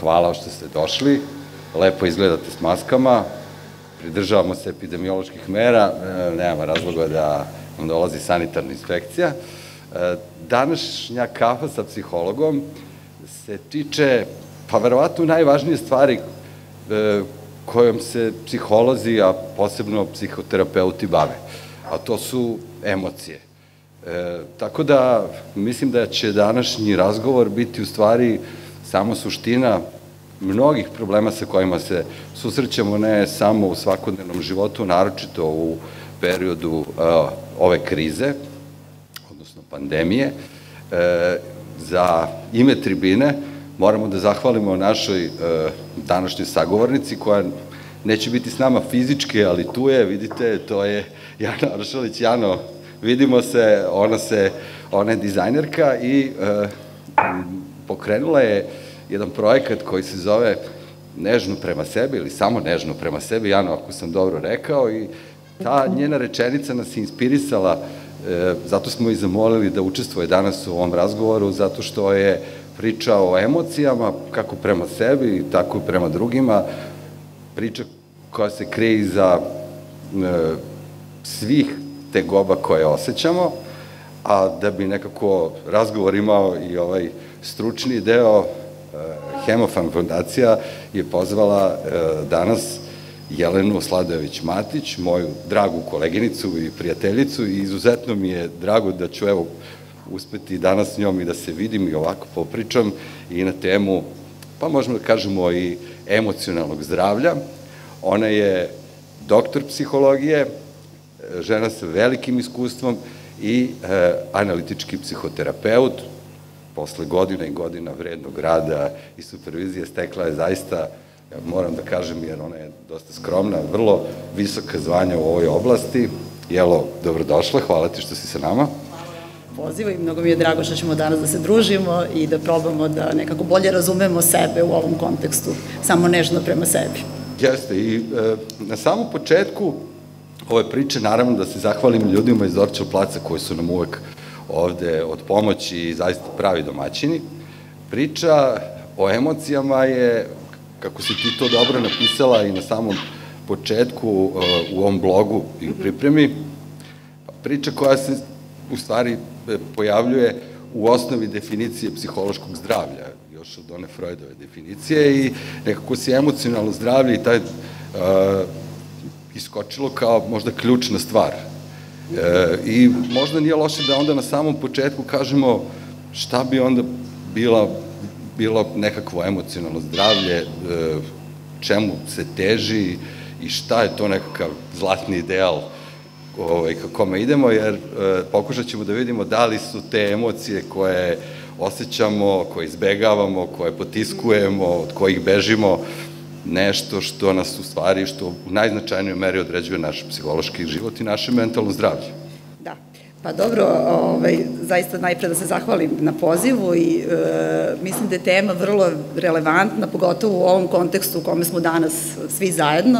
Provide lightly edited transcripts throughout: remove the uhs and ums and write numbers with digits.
hvala što ste došli, lepo izgledate s maskama, pridržavamo se epidemioloških mera, nema razloga da vam dolazi sanitarna inspekcija. Današnja kafa sa psihologom se tiče, pa verovatno najvažnije stvari kojom se psiholozi, a posebno psihoterapeuti bave, a to su emocije. Tako da mislim da će današnji razgovor biti u stvari samo suština mnogih problema sa kojima se susrećemo, ne samo u svakodnevnom životu, naročito u periodu ove krize, odnosno pandemije. Za ime tribine moramo da zahvalimo našoj današnjoj sagovornici, koja neće biti s nama fizički, ali tu je, vidite, to je Jana Aršalić. Jano, vidimo se, ona je dizajnerka i pokrenula je jedan projekat koji se zove Nežno prema sebi ili samo Nežno prema sebi, Jano, ako sam dobro rekao, i ta njena rečenica nas je inspirisala, zato smo i zamolili da učestvuje danas u ovom razgovoru, zato što je priča o emocijama, kako prema sebi, tako i prema drugima, priča koja se krije iza svih tegoba koje osjećamo, a da bi nekako razgovor imao i ovaj stručni deo, Hemofan fondacija je pozvala danas Jelenu Sladojević-Matić, moju dragu koleginicu i prijateljicu, i izuzetno mi je drago da ću uspeti danas s njom i da se vidim i ovako popričam i na temu, pa možemo da kažemo, i emocionalnog zdravlja. Ona je doktor psihologije, žena sa velikim iskustvom i analitički psihoterapeut. Posle godina i godina vrednog rada i supervizije stekla je zaista, ja moram da kažem, jer ona je dosta skromna, vrlo visoka zvanja u ovoj oblasti. Jelo, dobrodošla, hvala ti što si sa nama. Poziva i mnogo mi je drago što ćemo danas da se družimo i da probamo da nekako bolje razumemo sebe u ovom kontekstu, samo nežno prema sebi. Jeste, i na samom početku ove priče, naravno da se zahvalim ljudima iz Dorćol placa koji su nam uvek ovde od pomoći i zaista pravi domaćini. Priča o emocijama je, kako si ti to dobro napisala i na samom početku u ovom blogu i u pripremi, priča koja se u stvari pojavljuje u osnovi definicije psihološkog zdravlja, još od one Freudove definicije, i nekako si emocionalno zdravlje i taj iskočilo kao možda ključna stvar. I možda nije loše da onda na samom početku kažemo šta bi onda bilo nekakvo emocionalno zdravlje, čemu se teži i šta je to nekakav zlatni ideal ka kome idemo, jer pokušat ćemo da vidimo da li su te emocije koje osjećamo, koje izbegavamo, koje potiskujemo, od kojih bežimo, nešto što nas u stvari, što u najznačajnijoj meri određuje naš psihološki život i naše mentalno zdravlje. Da, pa dobro, zaista najpre da se zahvalim na pozivu i mislim da je tema vrlo relevantna, pogotovo u ovom kontekstu u kome smo danas svi zajedno.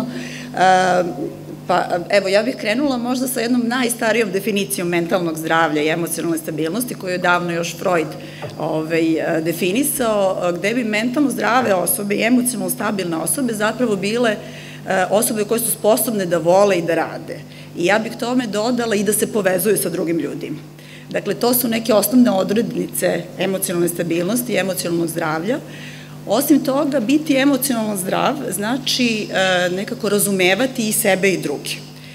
Pa evo, ja bih krenula možda sa jednom najstarijom definicijom mentalnog zdravlja i emocionalne stabilnosti, koju je davno još Freud definisao, gde bi mentalno zdrave osobe i emocionalno stabilne osobe zapravo bile osobe koje su sposobne da vole i da rade. I ja bih tome dodala i da se povezuju sa drugim ljudima. Dakle, to su neke osnovne odrednice emocionalne stabilnosti i emocionalnog zdravlja. Osim toga, biti emocionalno zdrav znači nekako razumevati i sebe i druge.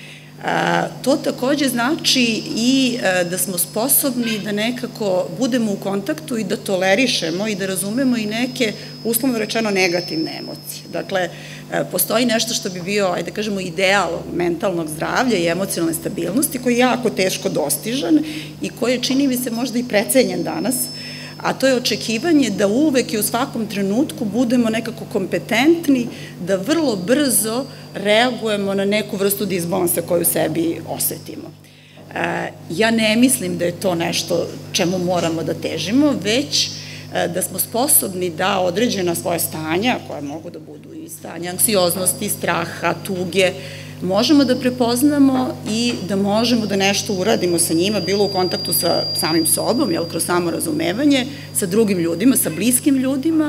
To takođe znači i da smo sposobni da nekako budemo u kontaktu i da tolerišemo i da razumemo i neke, uslovno rečeno, negativne emocije. Dakle, postoji nešto što bi bio, ajde da kažemo, ideal mentalnog zdravlja i emocionalne stabilnosti, koji je jako teško dostižan i koji je, čini mi se, možda i precenjen danas, a to je očekivanje da uvek i u svakom trenutku budemo nekako kompetentni, da vrlo brzo reagujemo na neku vrstu disbalansa koju sebi osetimo. Ja ne mislim da je to nešto čemu moramo da težimo, već da smo sposobni da određena svoja stanja, koja mogu da budu i stanja anksioznosti, straha, tuge, možemo da prepoznamo i da možemo da nešto uradimo sa njima, bilo u kontaktu sa samim sobom, kroz samo razumevanje, sa drugim ljudima, sa bliskim ljudima,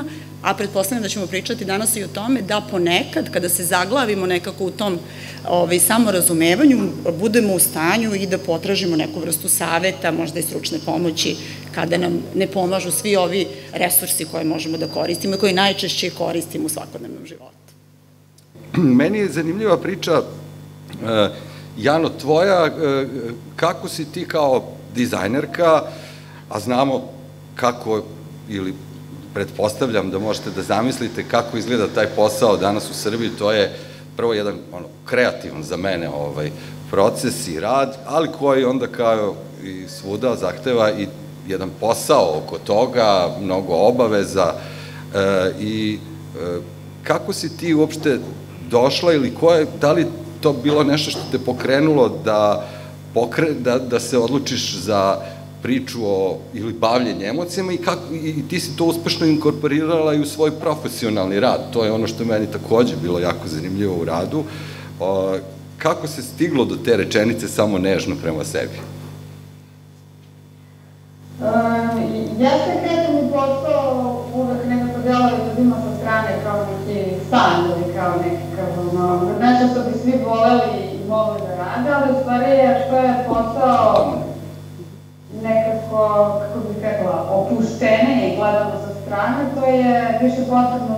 a pretpostavljam da ćemo pričati danas i o tome da ponekad, kada se zaglavimo nekako u tom samorazumevanju, budemo u stanju i da potražimo neku vrstu saveta, možda i stručne pomoći, kada nam ne pomažu svi ovi resursi koje možemo da koristimo i koje najčešće koristimo u svakodnevnom životu. Meni je zanimljiva priča, Jano, tvoja, kako si ti kao dizajnerka, a znamo kako, ili pretpostavljam da možete da zamislite kako izgleda taj posao danas u Srbiji, to je prvo jedan kreativan za mene proces i rad, ali koji onda kao i svuda zahteva i jedan posao oko toga, mnogo obaveza i kako si ti uopšte došla ili da li to bilo nešto što te pokrenulo da se odlučiš za priču ili bavljenje emocijama i ti si to uspešno inkorporirala i u svoj profesionalni rad. To je ono što je meni takođe bilo jako zanimljivo u radu. Kako se stiglo do te rečenice samo nežno prema sebi? Jeste kreativni posao uvek nekako deluje ljudima sa strane kao neki san ili kao nekakav nešto što bi svi voleli i mogli da rade, ali u stvari je što je posao nekako, kako bih rekla, opuštenije i gledano sa strane, to je više potrebno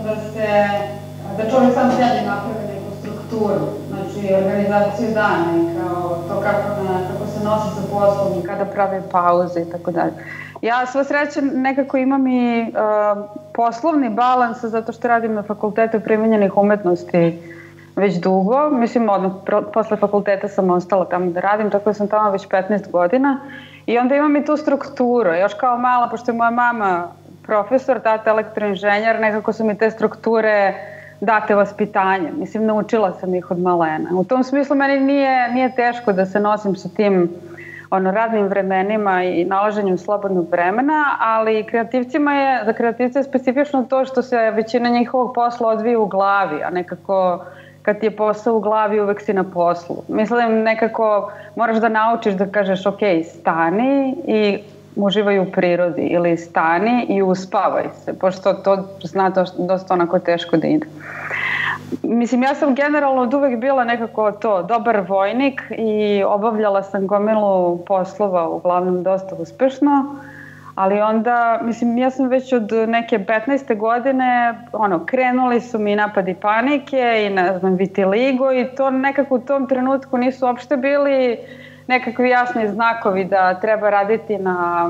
da čovjek sam sebi napravi neku strukturu, znači organizaciju dana i kao to kako se nosi sa poslom i kada pravi pauze i tako dalje. Ja sva sreća nekako imam i poslovni balans zato što radim na Fakultetu primenjenih umetnosti već dugo. Mislim, odmah posle fakulteta sam ostala tamo da radim, tako da sam tamo već 15 godina. I onda imam i tu strukturu. Još kao mala, pošto je moja mama profesor, tata elektroinženjer, nekako su mi te strukture date vaspitanje. Mislim, naučila sam ih od malena. U tom smislu meni nije teško da se nosim sa tim radnim vremenima i nalaženjem slobodnog vremena, ali za kreativce je specifično to što se većina njihovog posla odvija u glavi, a nekako kad ti je posao u glavi uvek si na poslu. Mislim, nekako moraš da naučiš da kažeš ok, stani i uživaj u prirodi ili stani i uspavaj se, pošto to zna dosta onako teško da ide. Mislim, ja sam generalno od uvek bila nekako dobar vojnik i obavljala sam gomilu poslova, uglavnom dosta uspešno, ali onda, mislim, ja sam već od neke 15. godine, krenuli su mi napadi panike i, ne znam, vitiligo i to nekako u tom trenutku nisu uopšte bili nekakvi jasni znakovi da treba raditi na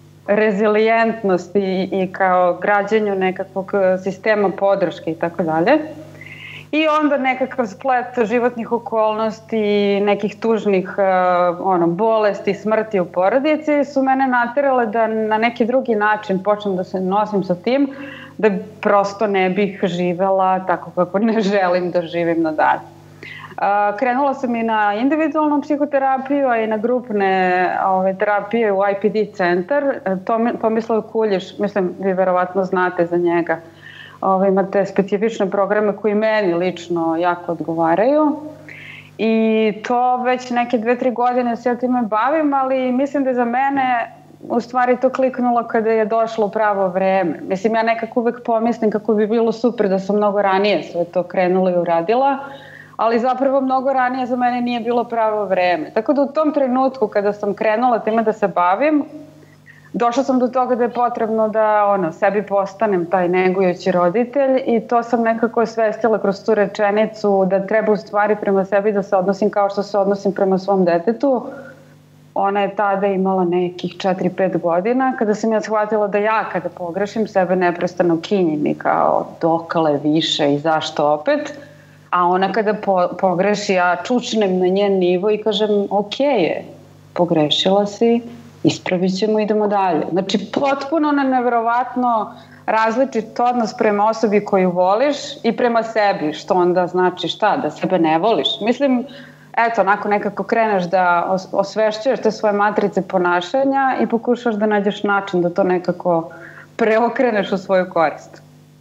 rezilijentnosti i kao građenju nekakvog sistema podrške i tako dalje. I onda nekakav splet životnih okolnosti, nekih tužnih bolesti, smrti u porodici su mene naterale da na neki drugi način počnem da se nosim sa tim, da prosto ne bih živela tako kako ne želim da živim nadalje. Krenula sam i na individualnu psihoterapiju, a i na grupne terapije u IPD centar. Tomislav Kuljiš, mislim, vi verovatno znate za njega. Imate specifične programe koji meni lično jako odgovaraju i to već neke 2-3 godine se ja time bavim, ali mislim da je za mene u stvari to kliknulo kada je došlo pravo vreme. Mislim, ja nekako uvek pomislim kako bi bilo super da sam mnogo ranije sve to krenula i uradila, ali zapravo mnogo ranije za mene nije bilo pravo vreme. Tako da u tom trenutku kada sam krenula time da se bavim, došla sam do toga da je potrebno da sebi postanem taj negujući roditelj i to sam nekako osvestila kroz tu rečenicu da treba u stvari prema sebi da se odnosim kao što se odnosim prema svom detetu. Ona je tada imala nekih 4-5 godina kada sam ja shvatila da ja kada pogrešim sebe neprestano kinjim i kao dokle više i zašto opet, a ona kada pogreši ja čučnem na njen nivo i kažem ok je, pogrešila si, ispravit ćemo, idemo dalje. Znači, potpuno neverovatno različit odnos prema osobi koju voliš i prema sebi, što onda znači šta, da sebe ne voliš. Mislim, eto, onako nekako kreneš da osvešćuješ te svoje matrice ponašanja i pokušaš da nađeš način da to nekako preokreneš u svoju korist.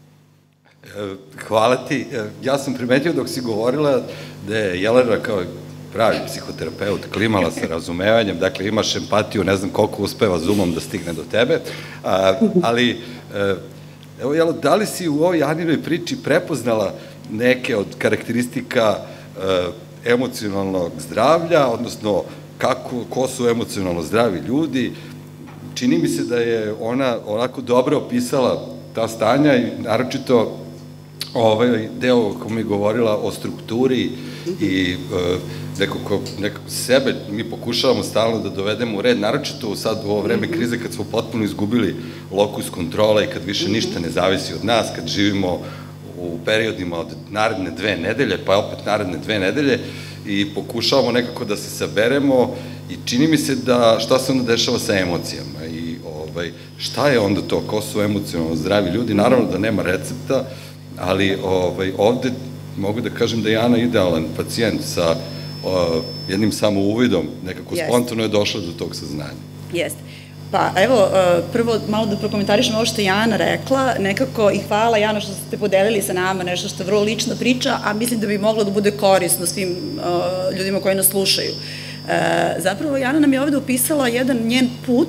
Hvala ti. Ja sam primetio dok si govorila da je Jelena kao pravi psihoterapeut, klimala sa razumevanjem, dakle imaš empatiju, ne znam koliko uspeva Zoomom da stigne do tebe, ali Evo, Jelo, da li si u ovoj Janinoj priči prepoznala neke od karakteristika emocionalnog zdravlja, odnosno ko su emocionalno zdravi ljudi? Čini mi se da je ona onako dobro opisala ta stanja i naročito ovaj deo o kojem je govorila o strukturi i nekako sebe mi pokušavamo stalno da dovedemo u red, naročito sad u ovo vreme krize kad smo potpuno izgubili lokus kontrola i kad više ništa ne zavisi od nas, kad živimo u periodima od naredne 2 nedelje, pa opet naredne 2 nedelje i pokušavamo nekako da se saberemo i čini mi se da šta se onda dešava sa emocijama i šta je onda to, ko su emocionalno zdravi ljudi, naravno da nema recepta, ali ovde mogu da kažem da je Ana idealan pacijent sa jednim samouvidom, nekako spontano je došla do tog saznanja. Jeste. Pa evo, prvo malo da prokomentarišem ovo što je Ana rekla, nekako i hvala Jana što ste podelili sa nama nešto što je vrlo lična priča, a mislim da bi moglo da bude korisno svim ljudima koji nas slušaju. Zapravo, Jana nam je ovde opisala jedan njen put,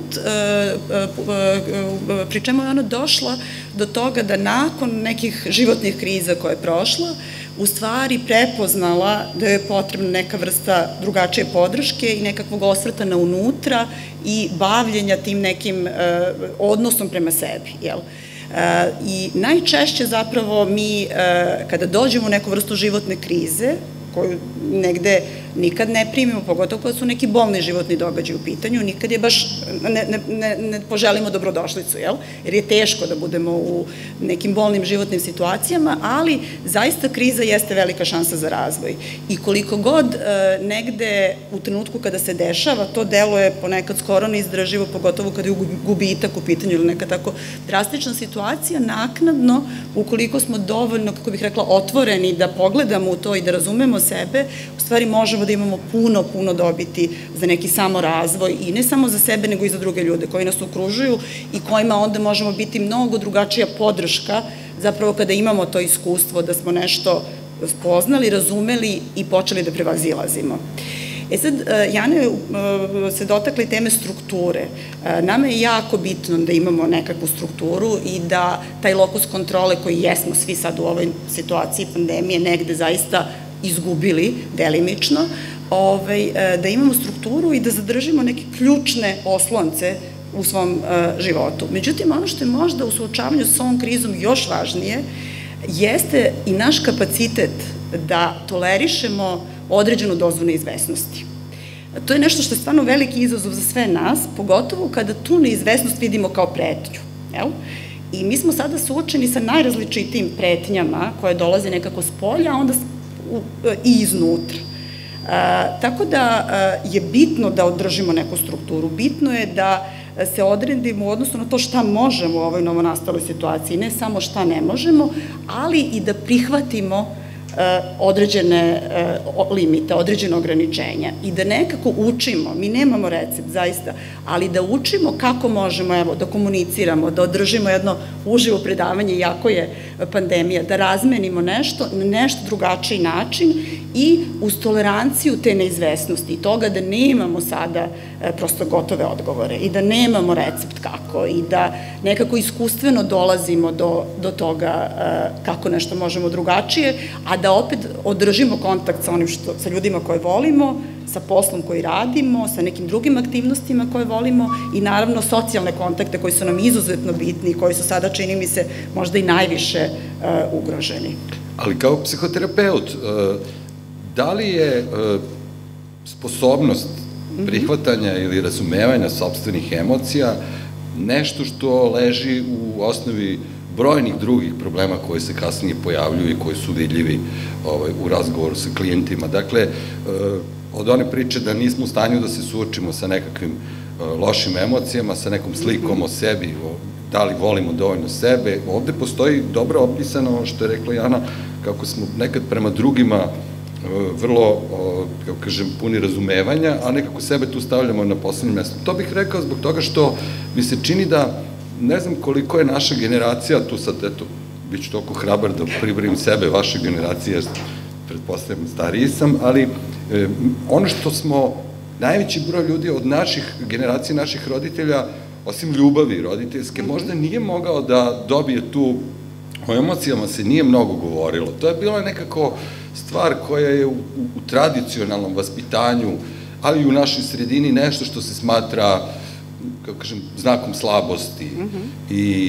pri čemu je ona došla do toga da nakon nekih životnih kriza koje je prošla, u stvari prepoznala da je potrebna neka vrsta drugačije podrške i nekakvog osvrta na unutra i bavljenja tim nekim odnosom prema sebi, jel? I najčešće zapravo mi, kada dođemo u neku vrstu životne krize, koju negde nikad ne primimo, pogotovo kada su neki bolni životni događaj u pitanju, nikad je baš ne poželimo dobrodošlicu, jel? Jer je teško da budemo u nekim bolnim životnim situacijama, ali zaista kriza jeste velika šansa za razvoj. I koliko god negde u trenutku kada se dešava, to deluje ponekad skoro neizdrživo, pogotovo kada je gubitak u pitanju ili neka tako drastična situacija, naknadno, ukoliko smo dovoljno, kako bih rekla, otvoreni da pogledamo u to i da razumemo sebe, u stvari možemo da imamo puno dobiti za neki samorazvoj i ne samo za sebe, nego i za druge ljude koji nas okružuju i kojima onda možemo biti mnogo drugačija podrška, zapravo kada imamo to iskustvo da smo nešto spoznali, razumeli i počeli da prevazilazimo. Sad, Jana se dotakli teme strukture. Nama je jako bitno da imamo nekakvu strukturu i da taj lokus kontrole koji jesmo svi sad u ovoj situaciji pandemije negde zaista izgubili delimično, da imamo strukturu i da zadržimo neke ključne oslonce u svom životu. Međutim, ono što je možda u suočavanju sa ovom krizom još važnije, jeste i naš kapacitet da tolerišemo određenu dozu neizvesnosti. To je nešto što je stvarno veliki izazov za sve nas, pogotovo kada tu neizvesnost vidimo kao pretnju. I mi smo sada suočeni sa najrazličitijim pretnjama koje dolaze nekako s polja, a onda i iznutra. Tako da je bitno da održimo neku strukturu, bitno je da se odredimo u odnosu na to šta možemo u ovoj novonastaloj situaciji, ne samo šta ne možemo, ali i da prihvatimo određene limite, određene ograničenja i da nekako učimo, mi nemamo recept zaista, ali da učimo kako možemo da komuniciramo, da održimo jedno uživo predavanje, iako je pandemija, da razmenimo nešto na nešto drugačiji način i uz toleranciju te neizvesnosti i toga da nemamo sada prosto gotove odgovore i da nemamo recept kako i da nekako iskustveno dolazimo do toga kako nešto možemo drugačije, a da opet održimo kontakt sa ljudima koje volimo, sa poslom koji radimo, sa nekim drugim aktivnostima koje volimo i naravno socijalne kontakte koji su nam izuzetno bitni i koji su sada, čini mi se, možda i najviše ugroženi. Ali kao psihoterapeut, da li je sposobnost prihvatanja ili razumevanja sopstvenih emocija nešto što leži u osnovi brojnih drugih problema koje se kasnije pojavljuju i koji su vidljivi u razgovoru sa klijentima? Dakle, od one priče da nismo u stanju da se suočimo sa nekakvim lošim emocijama, sa nekom slikom o sebi, da li volimo dovoljno sebe, ovde postoji dobro opisano, što je rekla Jana, kako smo nekad prema drugima vrlo, kako kažem, puni razumevanja, a nekako sebe tu stavljamo na poslednje mesto. To bih rekao zbog toga što mi se čini da, ne znam koliko je naša generacija, tu sad, eto, bit ću toliko hrabar da pribrojim sebe, vaše generacije, pretpostavljam, stariji sam, ali ono što smo, najveći broj ljudi od naših generacija, naših roditelja, osim ljubavi roditeljske, možda nije mogao da dobije tu, o emocijama se nije mnogo govorilo. To je bila nekako stvar koja je u tradicionalnom vaspitanju, ali i u našoj sredini nešto što se smatra, kako kažem, znakom slabosti. I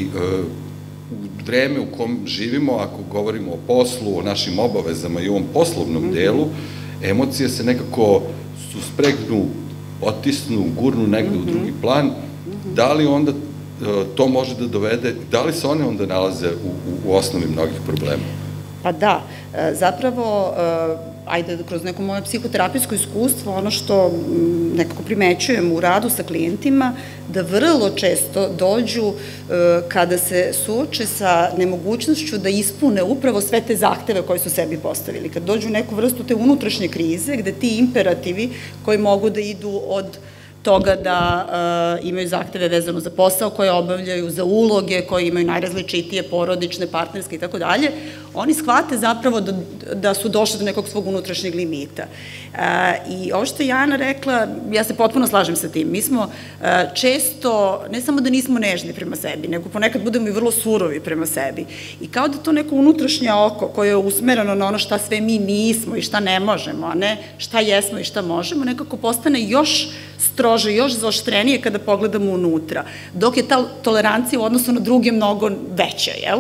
u vreme u kom živimo, ako govorimo o poslu, o našim obavezama i ovom poslovnom delu, emocije se nekako suspregnu, otisnu, gurnu negde u drugi plan. Da li onda to može da dovede, da li se one onda nalaze u osnovi mnogih problema? Pa da, zapravo, ajde, kroz neko moje psihoterapijsko iskustvo, ono što nekako primećujem u radu sa klijentima, da vrlo često dođu kada se suoče sa nemogućnošću da ispune upravo sve te zahteve koje su sebi postavili. Kad dođu u neku vrstu te unutrašnje krize, gde ti imperativi koji mogu da idu od toga da imaju zahteve vezano za posao koje obavljaju, za uloge koje imaju najrazličitije, porodične, partnerske i tako dalje, oni shvate zapravo da su došli do nekog svog unutrašnjeg limita. I ovo što je Jana rekla, ja se potpuno slažem sa tim. Mi smo često, ne samo da nismo nežni prema sebi, nego ponekad budemo i vrlo surovi prema sebi. I kao da to neko unutrašnje oko koje je usmereno na ono šta sve mi nismo i šta ne možemo, a ne šta jesmo i šta možemo, nekako postane još strože, još zaoštrenije kada pogledamo unutra, dok je ta tolerancija u odnosu na druge mnogo veća, jel?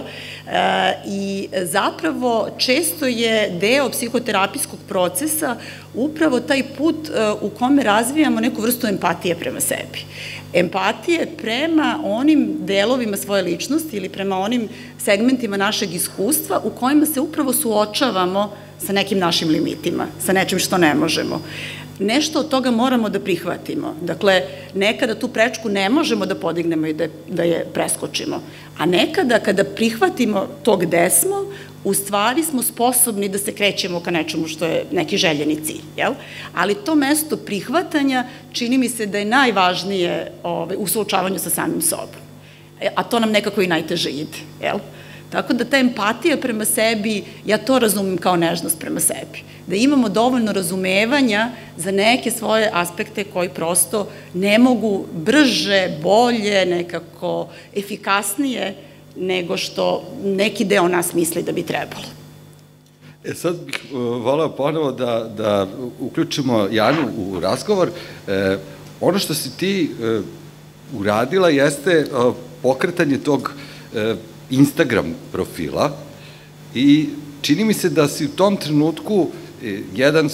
I zapravo često je deo psihoterapijskog procesa upravo taj put u kome razvijamo neku vrstu empatije prema sebi. Empatije prema onim delovima svoje ličnosti ili prema onim segmentima našeg iskustva u kojima se upravo suočavamo sa nekim našim limitima, sa nečim što ne možemo. Nešto od toga moramo da prihvatimo. Dakle, nekada tu prečku ne možemo da podignemo i da je preskočimo. A nekada, kada prihvatimo to gde smo, u stvari smo sposobni da se krećemo ka nečemu što je neki željeni cilj. Ali to mesto prihvatanja čini mi se da je najvažnije u suočavanju sa samim sobom. A to nam nekako i najteže ide. Tako da ta empatija prema sebi, ja to razumem kao nežnost prema sebi. Da imamo dovoljno razumevanja za neke svoje aspekte koji prosto ne mogu brže, bolje, nekako efikasnije nego što neki deo nas misli da bi trebalo. Sad bih voleo ponovo da uključimo Janu u razgovor. Ono što si ti uradila jeste pokretanje tog Instagram profila i čini mi se da si u tom trenutku jedno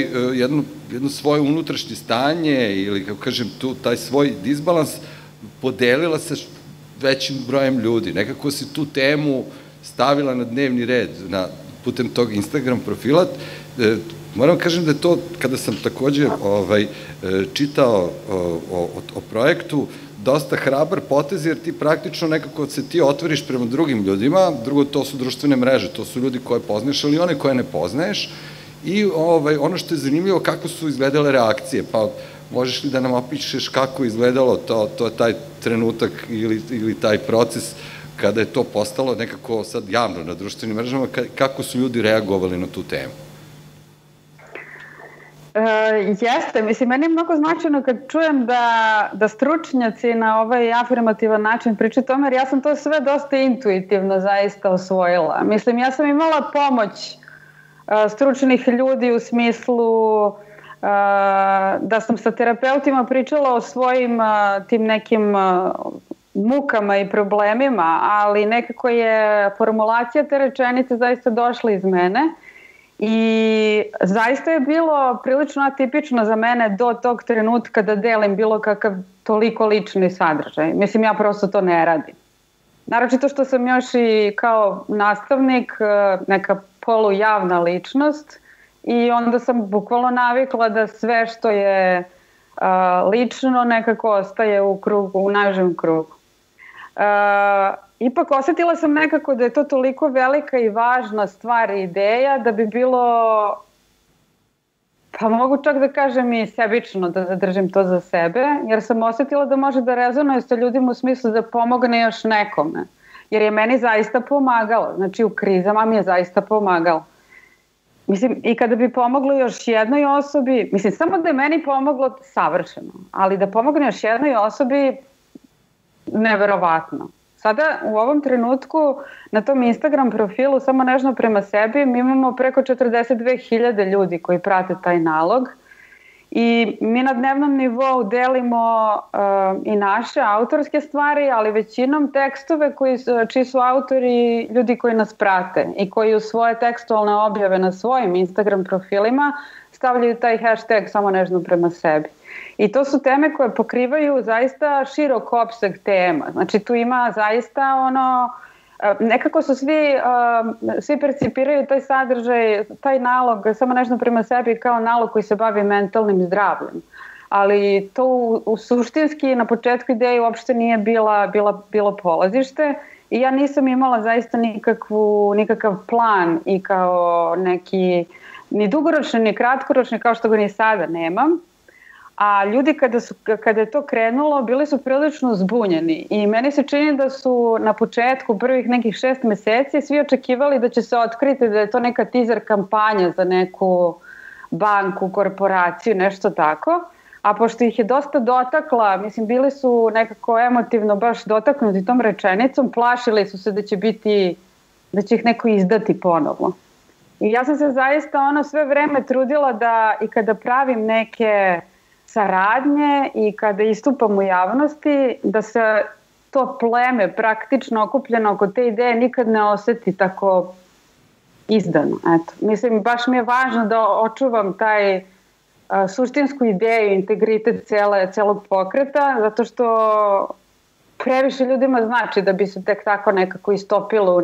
svoje unutrašnje stanje ili, kako kažem, taj svoj disbalans podelila sa većim brojem ljudi. Nekako si tu temu stavila na dnevni red putem tog Instagram profila. Moram kažem da je to, kada sam takođe čitao o projektu, dosta hrabar potez, jer ti praktično nekako se ti otvoriš prema drugim ljudima, drugo to su društvene mreže, to su ljudi koje poznaješ, ali one koje ne poznaješ, i ono što je zanimljivo, kako su izgledale reakcije, pa možeš li da nam opišeš kako je izgledalo to taj trenutak ili taj proces kada je to postalo nekako sad javno na društvenim mrežama, kako su ljudi reagovali na tu temu? Jeste, mislim, meni je mnogo značajno kad čujem da stručnjaci na ovaj afirmativan način pričaju tome, jer ja sam to sve dosta intuitivno zaista osvojila. Mislim, ja sam imala pomoć stručnih ljudi u smislu da sam sa terapeutima pričala o svojim tim nekim mukama i problemima, ali nekako je formulacija te rečenice zaista došla iz mene. I zaista je bilo prilično atipično za mene do tog trenutka da delim bilo kakav toliko lični sadržaj. Mislim, ja prosto to ne radim. Naročito što sam još i kao nastavnik, neka polujavna ličnost, i onda sam bukvalno navikla da sve što je lično nekako ostaje u krugu, u najžem krugu. Ipak osetila sam nekako da je to toliko velika i važna stvar i ideja da bi bilo, pa mogu čak da kažem i sebično da zadržim to za sebe, jer sam osetila da može da rezonuje sa ljudima u smislu da pomogne još nekome. Jer je meni zaista pomagalo, znači u krizama mi je zaista pomagalo. Mislim, i kada bi pomoglo još jednoj osobi, mislim, samo da je meni pomoglo savršeno, ali da pomogne još jednoj osobi, neverovatno. Sada u ovom trenutku na tom Instagram profilu samo nežno prema sebi mi imamo preko 42.000 ljudi koji prate taj nalog i mi na dnevnom nivou delimo i naše autorske stvari, ali većinom tekstove čiji su autori ljudi koji nas prate i koji u svoje tekstualne objave na svojim Instagram profilima stavljaju taj hashtag samo nežno prema sebi. I to su teme koje pokrivaju zaista širok opseg tema. Znači tu ima zaista nekako su svi percipiraju taj sadržaj, taj nalog samo nešto prema sebi kao nalog koji se bavi mentalnim zdravljem. Ali to u suštinski na početku ideje uopšte nije bilo polazište i ja nisam imala zaista nikakav plan i kao neki ni dugoročni ni kratkoročni kao što ga ni sada nemam. A ljudi kada je to krenulo bili su prilično zbunjeni i meni se čini da su na početku prvih nekih 6 meseci svi očekivali da će se otkriti da je to neka teaser kampanja za neku banku, korporaciju, nešto tako. A pošto ih je dosta dotakla, mislim bili su nekako emotivno baš dotaknuti tom rečenicom, plašili su se da će ih neko izdati ponovo. I ja sam se zaista sve vreme trudila da i kada pravim neke saradnje i kada istupam u javnosti, da se to pleme praktično okupljeno oko te ideje nikad ne oseti tako izdano. Eto. Mislim, baš mi je važno da očuvam taj suštinsku ideju, integritet celog pokreta, zato što previše ljudima znači da bi se tek tako nekako istopilo u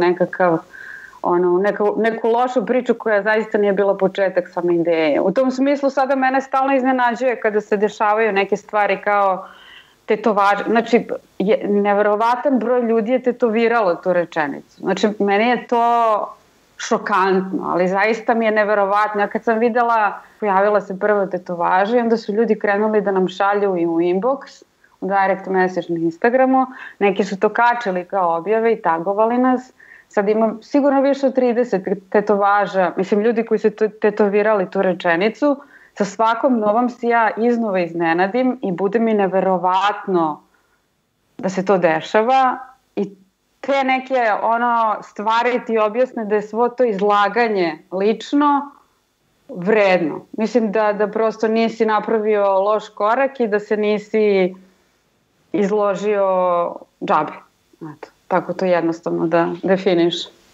neku lošu priču koja zaista nije bila početak same ideje. U tom smislu sada mene stalno iznenađuje kada se dešavaju neke stvari kao tetovaže. Znači, neverovatan broj ljudi je tetoviralo tu rečenicu. Znači, meni je to šokantno, ali zaista mi je neverovatno. Ja kad sam videla, pojavila se prva tetovaža i onda su ljudi krenuli da nam šalju i u inbox, u direct message na Instagramu. Neki su to kačili kao objave i tagovali nas. Sad imam sigurno više od 30 tetovaža, mislim ljudi koji su tetovirali tu rečenicu, sa svakom novom se ja iznova iznenadim i bude mi neverovatno da se to dešava i te neke stvari ti objasne da je svo to izlaganje lično vredno. Mislim da prosto nisi napravio loš korak i da se nisi izložio džabe. Eto. Tako to jednostavno da definiš.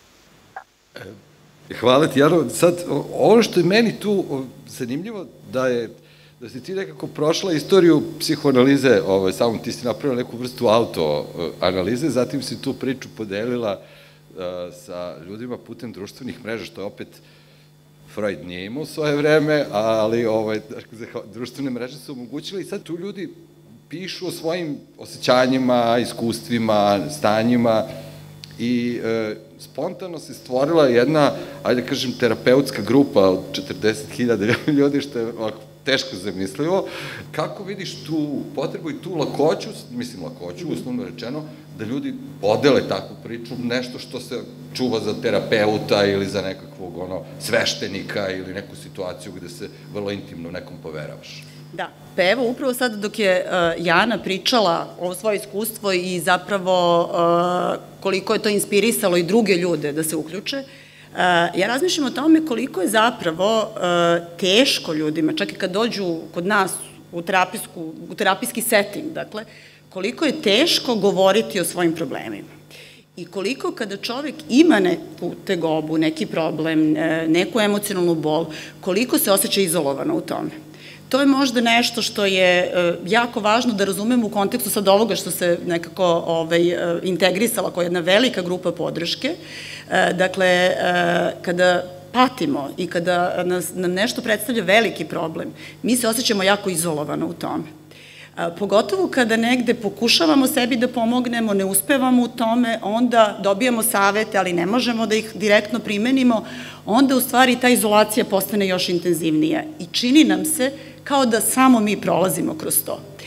Hvala ti, Jano. Sad, ono što je meni tu zanimljivo, da si ti nekako prošla istoriju psihoanalize, samo ti si napravila neku vrstu autoanalize, zatim si tu priču podelila sa ljudima putem društvenih mreža, što je opet Freud nije imao svoje vreme, ali društvene mreže su omogućile i sad tu ljudi pišu o svojim osjećanjima, iskustvima, stanjima i spontano se stvorila jedna, ajde da kažem, terapeutska grupa od 40.000 ljudi, što je teško zamislivo. Kako vidiš tu potrebu i tu lakoću, uslovno rečeno, da ljudi podele takvu priču, nešto što se čuva za terapeuta ili za nekakvog sveštenika ili neku situaciju gde se vrlo intimno nekom poveravaš? Da, pa evo upravo sad dok je Jana pričala o svoje iskustvo i zapravo koliko je to inspirisalo i druge ljude da se uključe, ja razmišljam o tome koliko je zapravo teško ljudima, čak i kad dođu kod nas u terapijski setting, dakle, koliko je teško govoriti o svojim problemima. I koliko kada čovek ima neku tegobu, neki problem, neku emocionalnu bol, koliko se osjeća izolovano u tome. To je možda nešto što je jako važno da razumemo u kontekstu sad ovoga što se nekako integrisala kao jedna velika grupa podrške. Dakle, kada patimo i kada nam nešto predstavlja veliki problem, mi se osjećamo jako izolovano u tome. Pogotovo kada negde pokušavamo sebi da pomognemo, ne uspevamo u tome, onda dobijamo savete, ali ne možemo da ih direktno primenimo, onda u stvari ta izolacija postane još intenzivnija i čini nam se kao da samo mi prolazimo kroz to.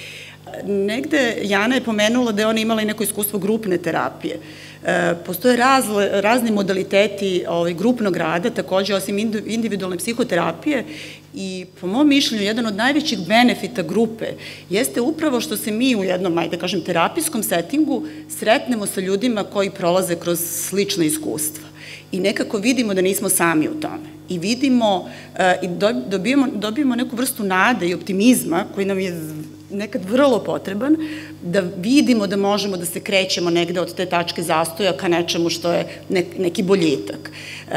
Negde Jana je pomenula da je ona imala i neko iskustvo grupne terapije. Postoje razni modaliteti grupnog rada, takođe osim individualne psihoterapije, i po mom mišljenju jedan od najvećih benefita grupe jeste upravo što se mi u jednom, ajde kažem, terapijskom settingu sretnemo sa ljudima koji prolaze kroz slična iskustva i nekako vidimo da nismo sami u tome. I vidimo i dobijemo neku vrstu nade i optimizma koji nam je nekad vrlo potreban, da vidimo da možemo da se krećemo negde od te tačke zastoja ka nečemu što je neki boljitak.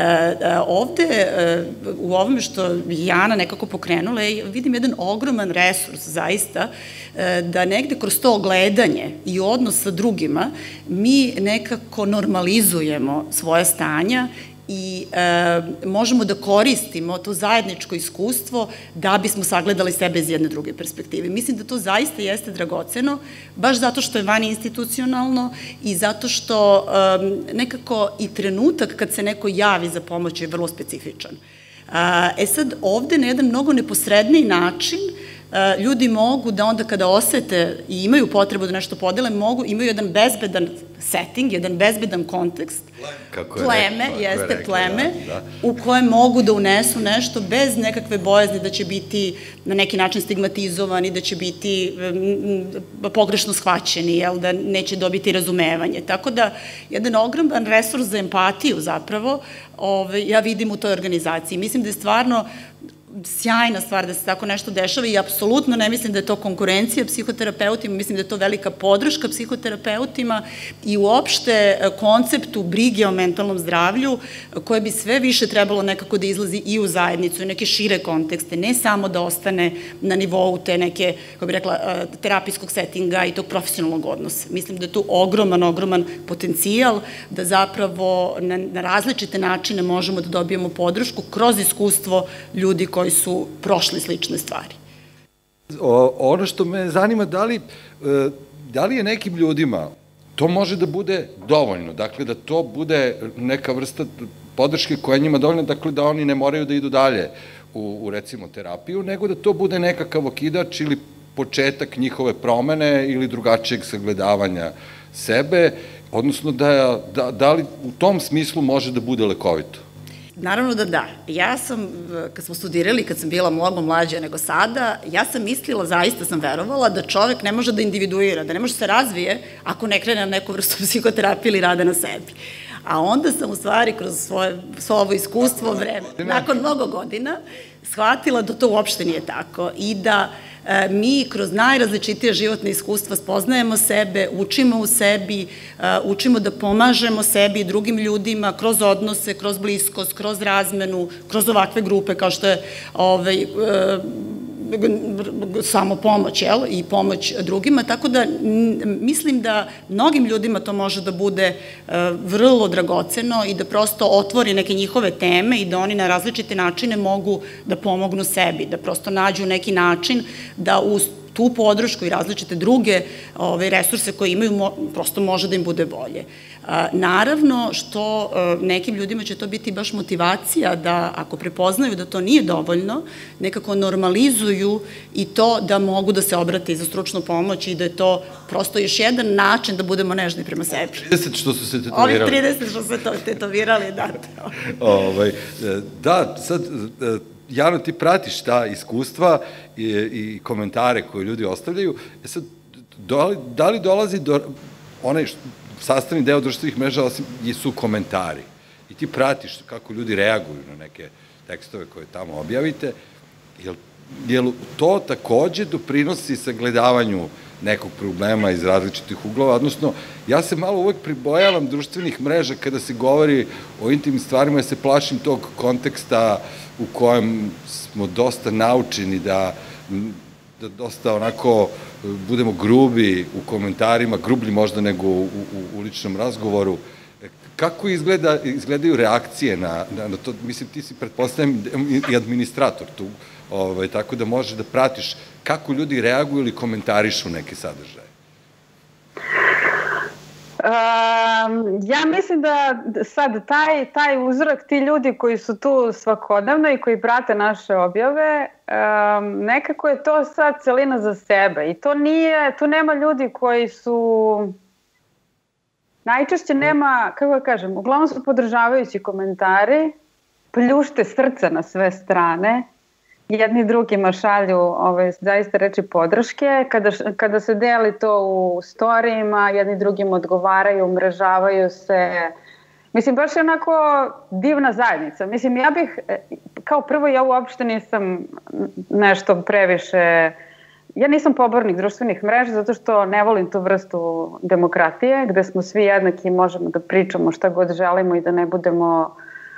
Ovde, u ovome što je Jana nekako pokrenula, vidim jedan ogroman resurs, zaista, da negde kroz to gledanje i odnos sa drugima mi nekako normalizujemo svoje stanja i možemo da koristimo to zajedničko iskustvo da bismo sagledali sebe iz jedne druge perspektive. Mislim da to zaista jeste dragoceno, baš zato što je vaninstitucionalno i zato što nekako i trenutak kad se neko javi za pomoć je vrlo specifičan. Sad, ovde na jedan mnogo neposredniji način ljudi mogu da onda kada osete i imaju potrebu da nešto podele, imaju jedan bezbedan setting, jedan bezbedan kontekst, pleme, u kojem mogu da unesu nešto bez nekakve bojazni da će biti na neki način stigmatizovani, da će biti pogrešno shvaćeni, da neće dobiti razumevanje. Tako da, jedan ogroman resurs za empatiju zapravo ja vidim u toj organizaciji. Mislim da je stvarno sjajna stvar da se tako nešto dešava i apsolutno ne mislim da je to konkurencija psihoterapeutima, mislim da je to velika podrška psihoterapeutima i uopšte konceptu brige o mentalnom zdravlju koje bi sve više trebalo nekako da izlazi i u zajednicu, i neke šire kontekste, ne samo da ostane na nivou te neke, kako bih rekla, terapijskog settinga i tog profesionalnog odnosa. Mislim da je tu ogroman potencijal da zapravo na različite načine možemo da dobijemo podršku kroz iskustvo ljudi koji su prošli slične stvari. Ono što me zanima, da li je nekim ljudima to može da bude dovoljno, dakle da to bude neka vrsta podrške koja je njima dovoljna, dakle da oni ne moraju da idu dalje u recimo terapiju, nego da to bude nekakav okidač ili početak njihove promene ili drugačijeg sagledavanja sebe, odnosno da li u tom smislu može da bude lekovito? Naravno da da. Ja sam, kad smo studirali, kad sam bila mnogo mlađa nego sada, ja sam mislila, zaista sam verovala da čovek ne može da individuira, da ne može se razvije ako ne krene na neku vrstu psihoterapije ili rada na sebi. A onda sam u stvari kroz svoje ovo iskustvo vreme, nakon mnogo godina, shvatila da to uopšte nije tako i da mi kroz najrazličitije životne iskustva spoznajemo sebe, učimo u sebi, učimo da pomažemo sebi i drugim ljudima kroz odnose, kroz bliskost, kroz razmenu, kroz ovakve grupe kao što je samo pomoć i pomoć drugima, tako da mislim da mnogim ljudima to može da bude vrlo dragoceno i da prosto otvori neke njihove teme i da oni na različite načine mogu da pomognu sebi, da prosto nađu neki način da uz tu podršku i različite druge resurse koje imaju, prosto može da im bude bolje. Naravno što nekim ljudima će to biti baš motivacija da ako prepoznaju da to nije dovoljno, nekako normalizuju i to da mogu da se obrate za stručnu pomoć i da je to prosto još jedan način da budemo nežni prema sebi. 30 što su se tetovirali. Ovih 30 što su se tetovirali, da. Da, sad, Jano, ti pratiš ta iskustva i komentare koje ljudi ostavljaju. Sad, da li dolazi do onaj sastavni deo društvenih mreža su komentari i ti pratiš kako ljudi reaguju na neke tekstove koje tamo objavite, jer to takođe doprinosi sagledavanju nekog problema iz različitih uglova, odnosno ja se malo uvek pribojavam društvenih mreža kada se govori o intimnim stvarima, ja se plašim tog konteksta u kojem smo dosta naučeni da dosta onako budemo grubi u komentarima, grublji možda nego u ličnom razgovoru. Kako izgledaju reakcije na to? Mislim, ti si, pretpostavljam, i administrator tu, tako da možeš da pratiš kako ljudi reaguju ili komentarišu neke sadržaje. Ja mislim da sad taj uzrok, ti ljudi koji su tu svakodnevno i koji prate naše objave, nekako je to sad celina za sebe i tu nema ljudi koji su, najčešće nema, kako da kažem, uglavnom su podržavajući komentari, pljušte srca na sve strane, jedni drugima šalju zaista reči podrške, kada se deli to u storijima, jedni drugim odgovaraju, umrežavaju se. Mislim, baš je onako divna zajednica. Mislim, ja bih, kao prvo, ja uopšte nisam nešto previše, ja nisam pobornik društvenih mreža zato što ne volim tu vrstu demokratije, gde smo svi jednaki i možemo da pričamo šta god želimo i da ne budemo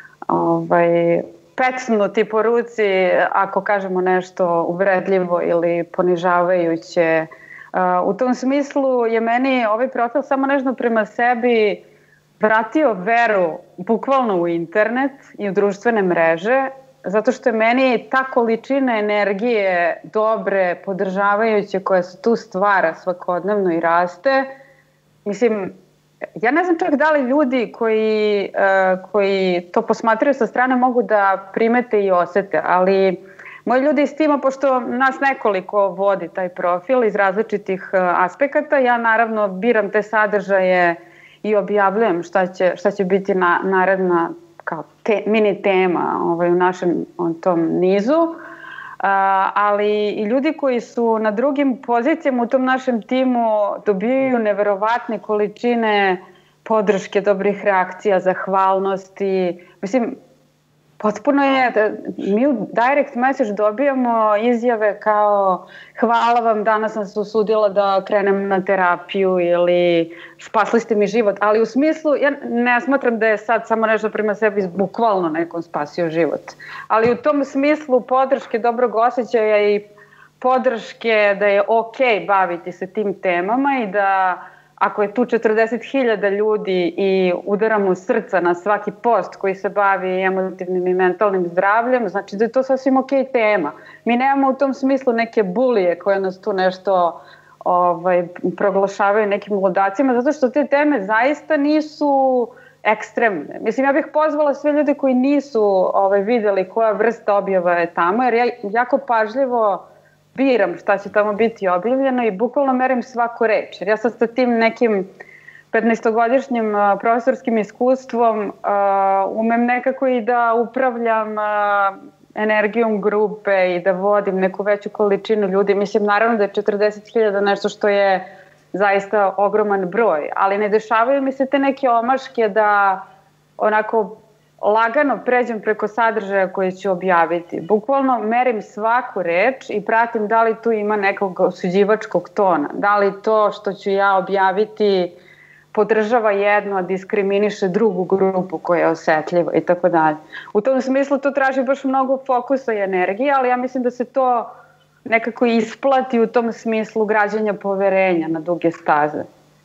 pecnuti po ruci ako kažemo nešto uvredljivo ili ponižavajuće. U tom smislu je meni ovaj profil samo nešto prema sebi vratio veru bukvalno u internet i u društvene mreže, zato što je meni ta količina energije dobre, podržavajuće, koja se tu stvara svakodnevno i raste. Mislim, ja ne znam čak da li ljudi koji to posmatraju sa strane mogu da primete i osete, ali moji ljudi iz tima, pošto nas nekoliko vodi taj profil iz različitih aspekata, ja naravno biram te sadržaje i objavljujem šta će biti naredna kao mini tema u našem tom nizu, ali i ljudi koji su na drugim pozicijama u tom našem timu dobijaju neverovatne količine podrške, dobrih reakcija, zahvalnosti. Mislim, potpuno je, mi u direct message dobijamo izjave kao hvala vam, danas sam se usudila da krenem na terapiju ili spasli ste mi život, ali u smislu, ja ne smatram da je sad samo nešto prema sebi bukvalno nekom spasio život, ali u tom smislu podrške, dobrog osjećaja i podrške da je okej baviti se tim temama i da ako je tu 40.000 ljudi i udaramo srca na svaki post koji se bavi emotivnim i mentalnim zdravljem, znači da je to sasvim okej tema. Mi nemamo u tom smislu neke bulije koje nas tu nešto proglašavaju nekim ludacima, zato što te teme zaista nisu ekstremne. Mislim, ja bih pozvala sve ljude koji nisu videli koja vrsta objava je tamo, jer ja jako pažljivo biram šta će tamo biti objavljeno i bukvalno merim svaku reč. Jer ja sad sa tim nekim 15-godišnjim profesorskim iskustvom umem nekako i da upravljam energijom grupe i da vodim neku veću količinu ljudi. Mislim, naravno da je 40.000 nešto što je zaista ogroman broj, ali ne dešavaju mi se te neke omaške da onako lagano pređem preko sadržaja koje ću objaviti. Bukvalno merim svaku reč i pratim da li tu ima nekog osuđivačkog tona, da li to što ću ja objaviti podržava jednu, a diskriminiše drugu grupu koja je osetljiva i tako dalje. U tom smislu to traži baš mnogo fokusa i energije, ali ja mislim da se to nekako isplati u tom smislu građenja poverenja na duge staze.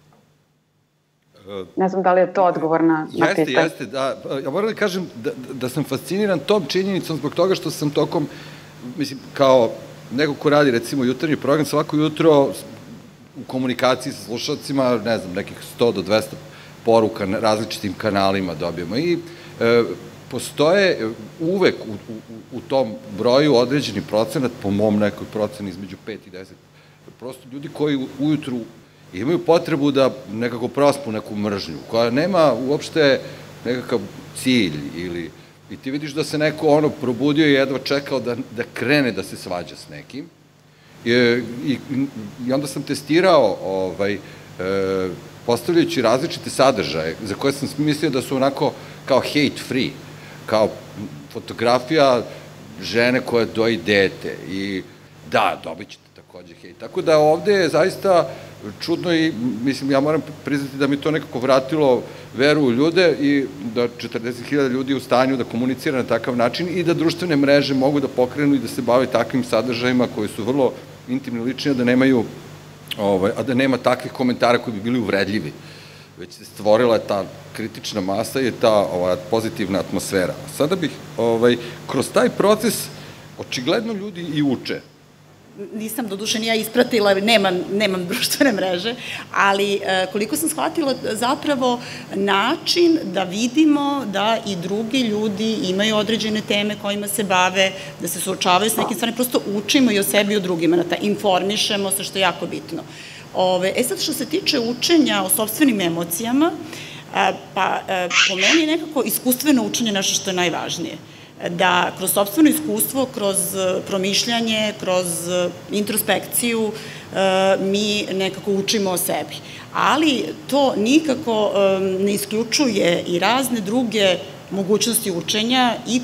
Ne znam da li je to odgovor na pitanje. Jeste, da. Ja moram da kažem da sam fasciniran tom činjenicom zbog toga što sam tokom, mislim, kao neko ko radi, recimo, jutarnji program, svako jutro u komunikaciji sa slušalcima, ne znam, nekih 100 do 200 poruka na različitim kanalima dobijemo i postoje uvek u tom broju određeni procenat, po mom nekoj proceni između 5 i 10, prosto ljudi koji ujutru imaju potrebu da nekako prospu neku mržnju, koja nema uopšte nekakav cilj i ti vidiš da se neko probudio i jedva čekao da krene da se svađa s nekim. I onda sam testirao postavljajući različite sadržaje za koje sam mislio da su onako kao hate free, kao fotografija žene koja doji dete i da, dobit ćete takođe hejt. Tako da ovde je zaista čudno i, mislim, ja moram priznati da mi to nekako vratilo veru u ljude i da 40.000 ljudi je u stanju da komunicira na takav način i da društvene mreže mogu da pokrenu i da se bave takvim sadržajima koji su vrlo intimni, lični, a da nema takvih komentara koji bi bili uvredljivi. Već se stvorila ta kritična masa i ta pozitivna atmosfera. Sada bih, kroz taj proces, očigledno ljudi i uče. nisam doduše nija ispratila, nemam društvene mreže, ali koliko sam shvatila zapravo način da vidimo da i drugi ljudi imaju određene teme kojima se bave, da se suočavaju s nekim stvarima, prosto učimo i o sebi i o drugima, informišemo se, što je jako bitno. Sad, što se tiče učenja o sopstvenim emocijama, pa po meni je nekako iskustveno učenje nešto što je najvažnije. Da kroz sopstveno iskustvo, kroz promišljanje, kroz introspekciju mi nekako učimo o sebi. Ali to nikako ne isključuje i razne druge mogućnosti učenja i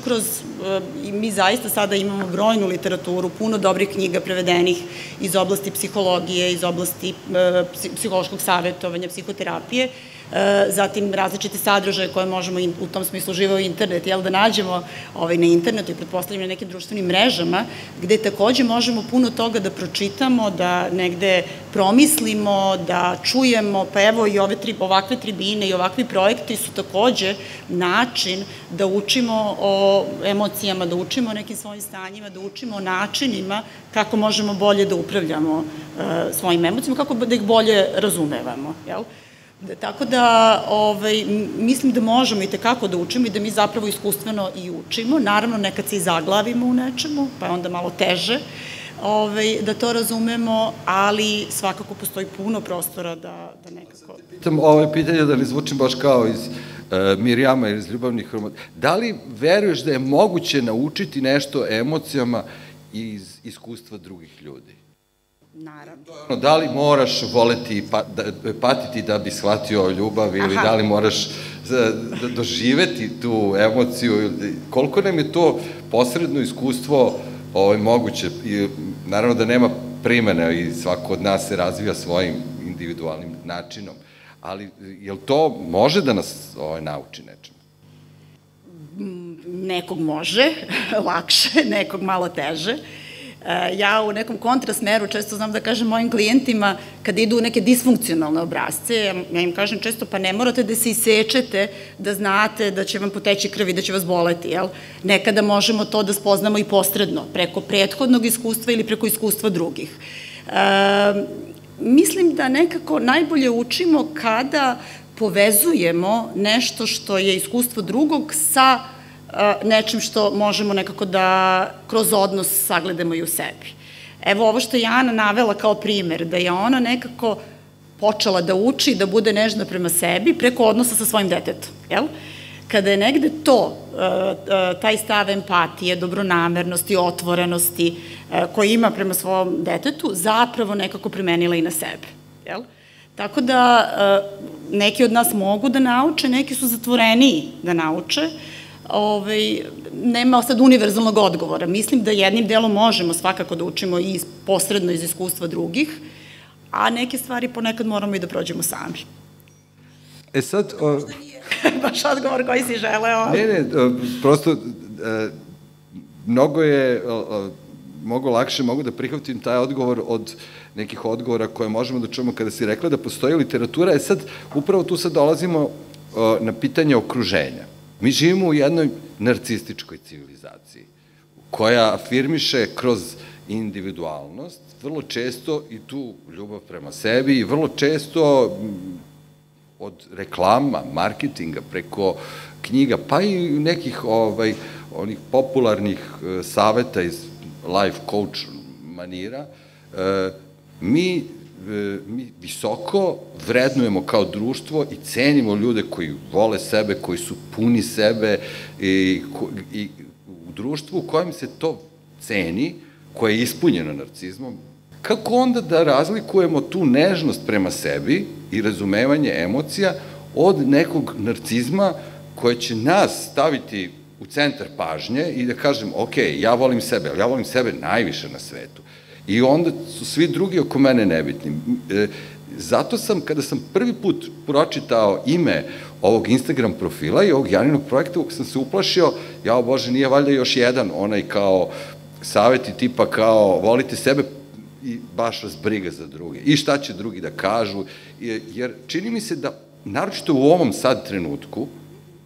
mi zaista sada imamo brojnu literaturu, puno dobrih knjiga prevedenih iz oblasti psihologije, iz oblasti psihološkog savjetovanja, psihoterapije, zatim različite sadržaje koje možemo u tom smislu živeo internet, da nađemo na internetu i pretpostavljamo na nekim društvenim mrežama, gde takođe možemo puno toga da pročitamo, da negde promislimo, da čujemo, pa evo i ovakve tribine i ovakvi projekti su takođe način da učimo o emocijama, da učimo o nekim svojim stanjima, da učimo o načinima kako možemo bolje da upravljamo svojim emocijama, kako da ih bolje razumevamo, jel? Tako da mislim da možemo i tekako da učimo i da mi zapravo iskustveno i učimo. Naravno, nekad se i zaglavimo u nečemu, pa je onda malo teže da to razumemo, ali svakako postoji puno prostora da nekako... Pitam ovo pitanje da ne zvučim baš kao iz Mirjama ili iz ljubavnih romana. Da li veruješ da je moguće naučiti nešto o emocijama iz iskustva drugih ljudi? Naravno. Da li moraš voleti, patiti da bi shvatio ljubav ili da li moraš doživeti tu emociju? Koliko nam je to posredno iskustvo moguće? Naravno da nema primene i svako od nas se razvija svojim individualnim načinom, ali je li to može da nas nauči nečemu? Nekog može, lakše, nekog malo teže. Ja u nekom kontrasmeru često znam da kažem mojim klijentima kada idu u neke disfunkcionalne obrazce, ja im kažem često pa ne morate da se isečete da znate da će vam poteći krv i da će vas boleti, jel? Nekada možemo to da spoznamo i posredno, preko prethodnog iskustva ili preko iskustva drugih. Mislim da nekako najbolje učimo kada povezujemo nešto što je iskustvo drugog sa nečim što možemo nekako da kroz odnos sagledamo i u sebi. Evo ovo što je Ana navela kao primer, da je ona nekako počela da uči, da bude nežna prema sebi preko odnosa sa svojim detetom, jel? Kada je negde to, taj stav empatije, dobronamernosti, otvorenosti koji ima prema svom detetu, zapravo nekako primenila i na sebe, jel? Tako da neki od nas mogu da nauče, neki su zatvoreniji da nauče, nema sad univerzalnog odgovora. Mislim da jednim delom možemo svakako da učimo i posredno iz iskustva drugih, a neke stvari ponekad moramo i da prođemo sami. Sad... Baš odgovor koji si želeo. Ne, prosto mnogo lakše mogu da prihvatim taj odgovor od nekih odgovora koje možemo da čujemo kada si rekla da postoji literatura. Sad, upravo tu sad dolazimo na pitanje okruženja. Mi živimo u jednoj narcističkoj civilizaciji koja afirmiše kroz individualnost vrlo često i tu ljubav prema sebi i vrlo često od reklama, marketinga, preko knjiga, pa i nekih onih popularnih saveta iz life coach manira, mi visoko vrednujemo kao društvo i cenimo ljude koji vole sebe, koji su puni sebe i u društvu u kojem se to ceni, koje je ispunjeno narcizmom. Kako onda da razlikujemo tu nežnost prema sebi i razumevanje emocija od nekog narcizma koje će nas staviti u centar pažnje i da kažem, ok, ja volim sebe, ali ja volim sebe najviše na svetu. I onda su svi drugi oko mene nebitni. Zato sam, kada sam prvi put pročitao ime ovog Instagram profila i ovog Janinog projekta, sam se uplašio, jao Bože, nije valjda još jedan onaj kao saveti tipa kao volite sebe i baš vas briga za druge. I šta će drugi da kažu, jer čini mi se da, naročito u ovom sad trenutku,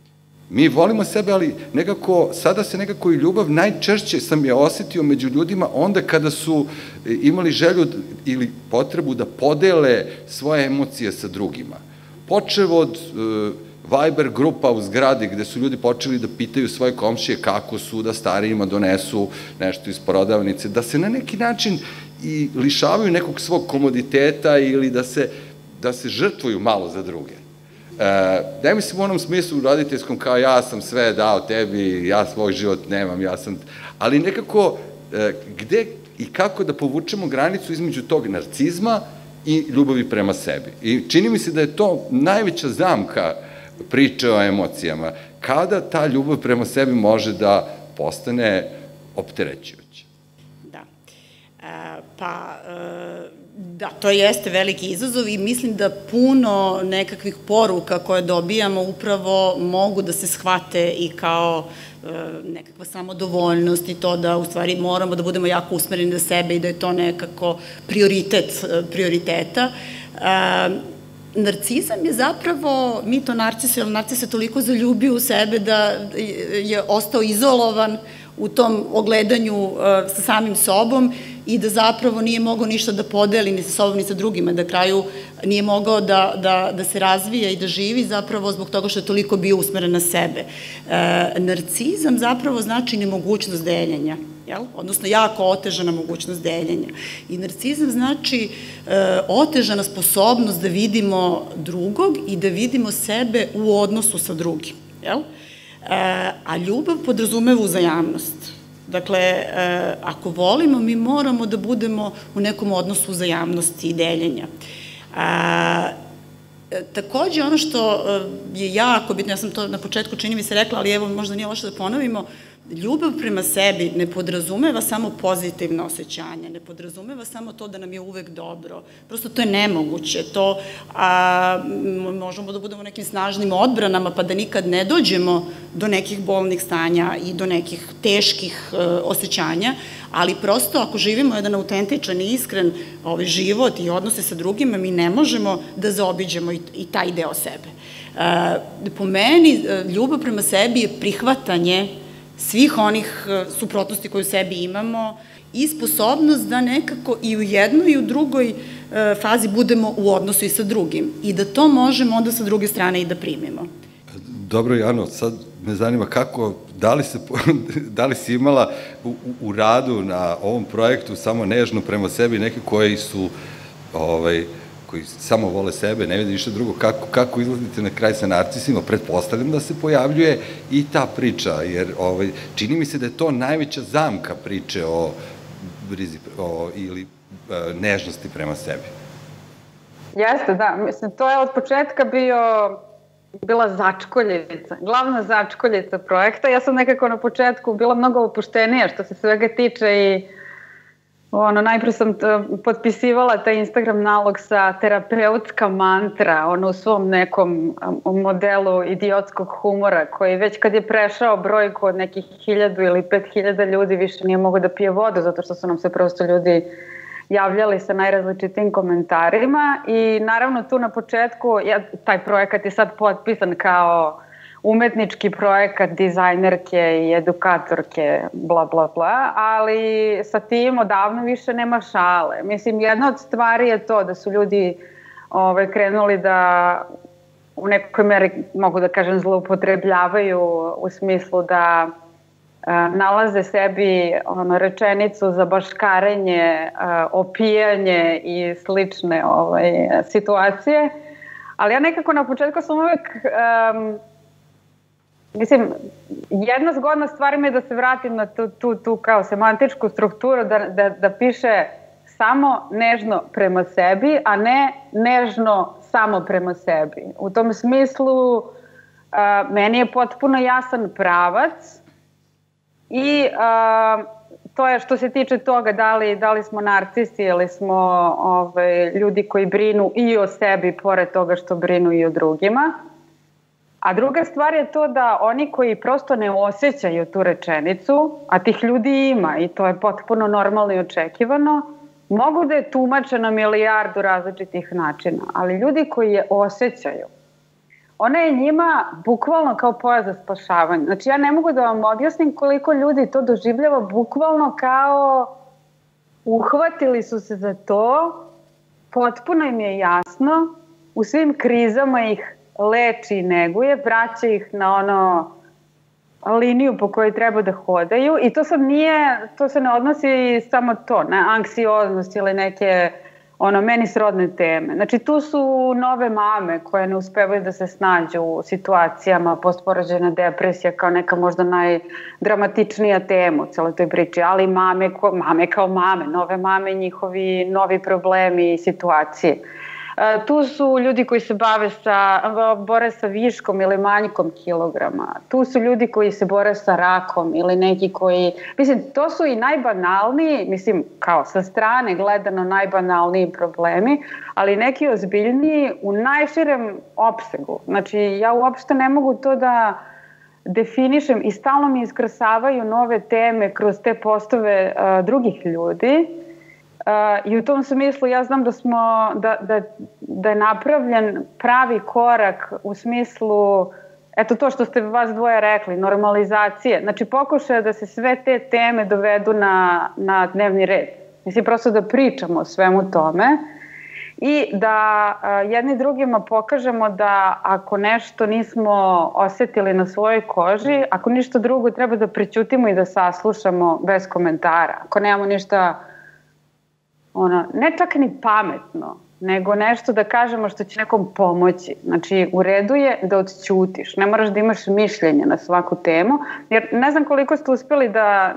Mi volimo sebe, ali sada se nekako i ljubav najčešće sam je osetio među ljudima onda kada su imali želju ili potrebu da podele svoje emocije sa drugima. Počev od Viber grupa u zgradi gde su ljudi počeli da pitaju svoje komšije kako su, da starijima donesu nešto iz prodavnice, da se na neki način i lišavaju nekog svog komoditeta ili da se žrtvuju malo za druge. Ne mislim u onom smislu roditeljskom kao ja sam sve dao tebi, ja svoj život nemam, ali nekako gde i kako da povučemo granicu između tog narcizma i ljubavi prema sebi. I čini mi se da je to najveća zamka priče o emocijama, kada ta ljubav prema sebi može da postane opterećujuća. Da, to jeste veliki izazov i mislim da puno nekakvih poruka koje dobijamo upravo mogu da se shvate i kao nekakva samodovoljnost i to da u stvari moramo da budemo jako usmereni na sebe i da je to nekako prioritet prioriteta. Narcizam je zapravo mito narcisa, jer narcis se toliko zaljubio u sebe da je ostao izolovan u tom ogledanju sa samim sobom i da zapravo nije mogao ništa da podeli ni sa sobom ni sa drugima, da kraju nije mogao da se razvija i da živi zapravo zbog toga što je toliko bio usmeren na sebe. Narcizam zapravo znači nemogućnost deljenja, odnosno jako otežana mogućnost deljenja. I narcizam znači otežana sposobnost da vidimo drugog i da vidimo sebe u odnosu sa drugim, a ljubav podrazumeva uzajamnost. Dakle, ako volimo, mi moramo da budemo u nekom odnosu uzajamnosti i deljenja. Takođe, ono što je jako bitno, ja sam to na početku čini mi se rekla, ali evo možda nije loše da ponovimo, ljubav prema sebi ne podrazumeva samo pozitivno osjećanje, ne podrazumeva samo to da nam je uvek dobro. Prosto to je nemoguće. To možemo da budemo nekim snažnim odbranama pa da nikad ne dođemo do nekih bolnih stanja i do nekih teških osjećanja, ali prosto ako živimo jedan autentičan i iskren život i odnose sa drugima, mi ne možemo da zaobiđemo i taj deo sebe. Po meni, ljubav prema sebi je prihvatanje svih onih suprotnosti koje u sebi imamo i sposobnost da nekako i u jednoj i u drugoj fazi budemo u odnosu i sa drugim i da to možemo onda sa druge strane i da primimo. Dobro, Jano, sad me zanima kako, da li si imala u radu na ovom projektu samo nežno prema sebi neke koji su koji samo vole sebe, ne vidi ništa drugo, kako izlazite na kraj sa narcisima, pretpostavljam da se pojavljuje i ta priča, jer čini mi se da je to najveća zamka priče o brizi ili nežnosti prema sebi. Jeste, da, mislim, to je od početka bila začkoljica, glavna začkoljica projekta. Ja sam nekako na početku bila mnogo opuštenija što se svega tiče i najprej sam potpisivala taj Instagram nalog sa terapeutska mantra, u svom nekom modelu idiotskog humora, koji već kad je prešao brojku od nekih 1000 ili 5000 ljudi više nije mogo da pije vodu, zato što su nam se prosto ljudi javljali sa najrazličitim komentarima i naravno tu na početku, taj projekat je sad potpisan kao umetnički projekat dizajnerke i edukatorke, bla, bla, bla, ali sa tim odavno više nema šale. Mislim, jedna od stvari je to da su ljudi krenuli da u nekoj meri, mogu da kažem, zloupotrebljavaju u smislu da nalaze sebi rečenicu za baškarenje, opijanje i slične situacije. Ali ja nekako na početku sam uvek... Mislim, jedna zgodna stvar mi je da se vratim na tu kao semantičku strukturu, da piše samo nežno prema sebi, a ne nežno samo prema sebi. U tom smislu, meni je potpuno jasan pravac i to je što se tiče toga da li smo narcisi ili smo ljudi koji brinu i o sebi pored toga što brinu i o drugima. A druga stvar je to da oni koji prosto ne osjećaju tu rečenicu, a tih ljudi ima i to je potpuno normalno i očekivano, mogu da je tumače na milijardu različitih načina, ali ljudi koji je osjećaju, ona je njima bukvalno kao pojas za spašavanje. Znači ja ne mogu da vam objasnim koliko ljudi to doživljava bukvalno kao uhvatili su se za to, potpuno im je jasno, u svim krizama ih leči i neguje, vraća ih na ono liniju po kojoj treba da hodaju i to se ne odnosi samo to, na anksioznost ili neke meni srodne teme. Znači tu su nove mame koje ne uspevaju da se snađu u situacijama, postporođajna depresija kao neka možda najdramatičnija tema u celoj toj priči, ali mame kao mame, nove mame, njihovi novi problemi i situacije. Tu su ljudi koji se bore sa viškom ili manjkom kilograma. Tu su ljudi koji se bore sa rakom ili neki koji... Mislim, to su i najbanalniji, mislim, kao sa strane gledano najbanalniji problemi, ali neki ozbiljniji u najširem opsegu. Znači, ja uopšte ne mogu to da definišem i stalno mi iskrasavaju nove teme kroz te postove drugih ljudi. I u tom smislu ja znam da je napravljen pravi korak u smislu, eto to što ste vas dvoje rekli, normalizacije. Znači pokušaje da se sve te teme dovedu na dnevni red. Mislim prosto da pričamo o svemu tome i da jedni drugima pokažemo da ako nešto nismo osetili na svojoj koži, ako ništa drugo treba da prećutimo i da saslušamo bez komentara. Ako nemamo ništa ne čak ni pametno, nego nešto da kažemo što će nekom pomoći. Znači, u redu je da odćutiš, ne moraš da imaš mišljenje na svaku temu, jer ne znam koliko ste uspeli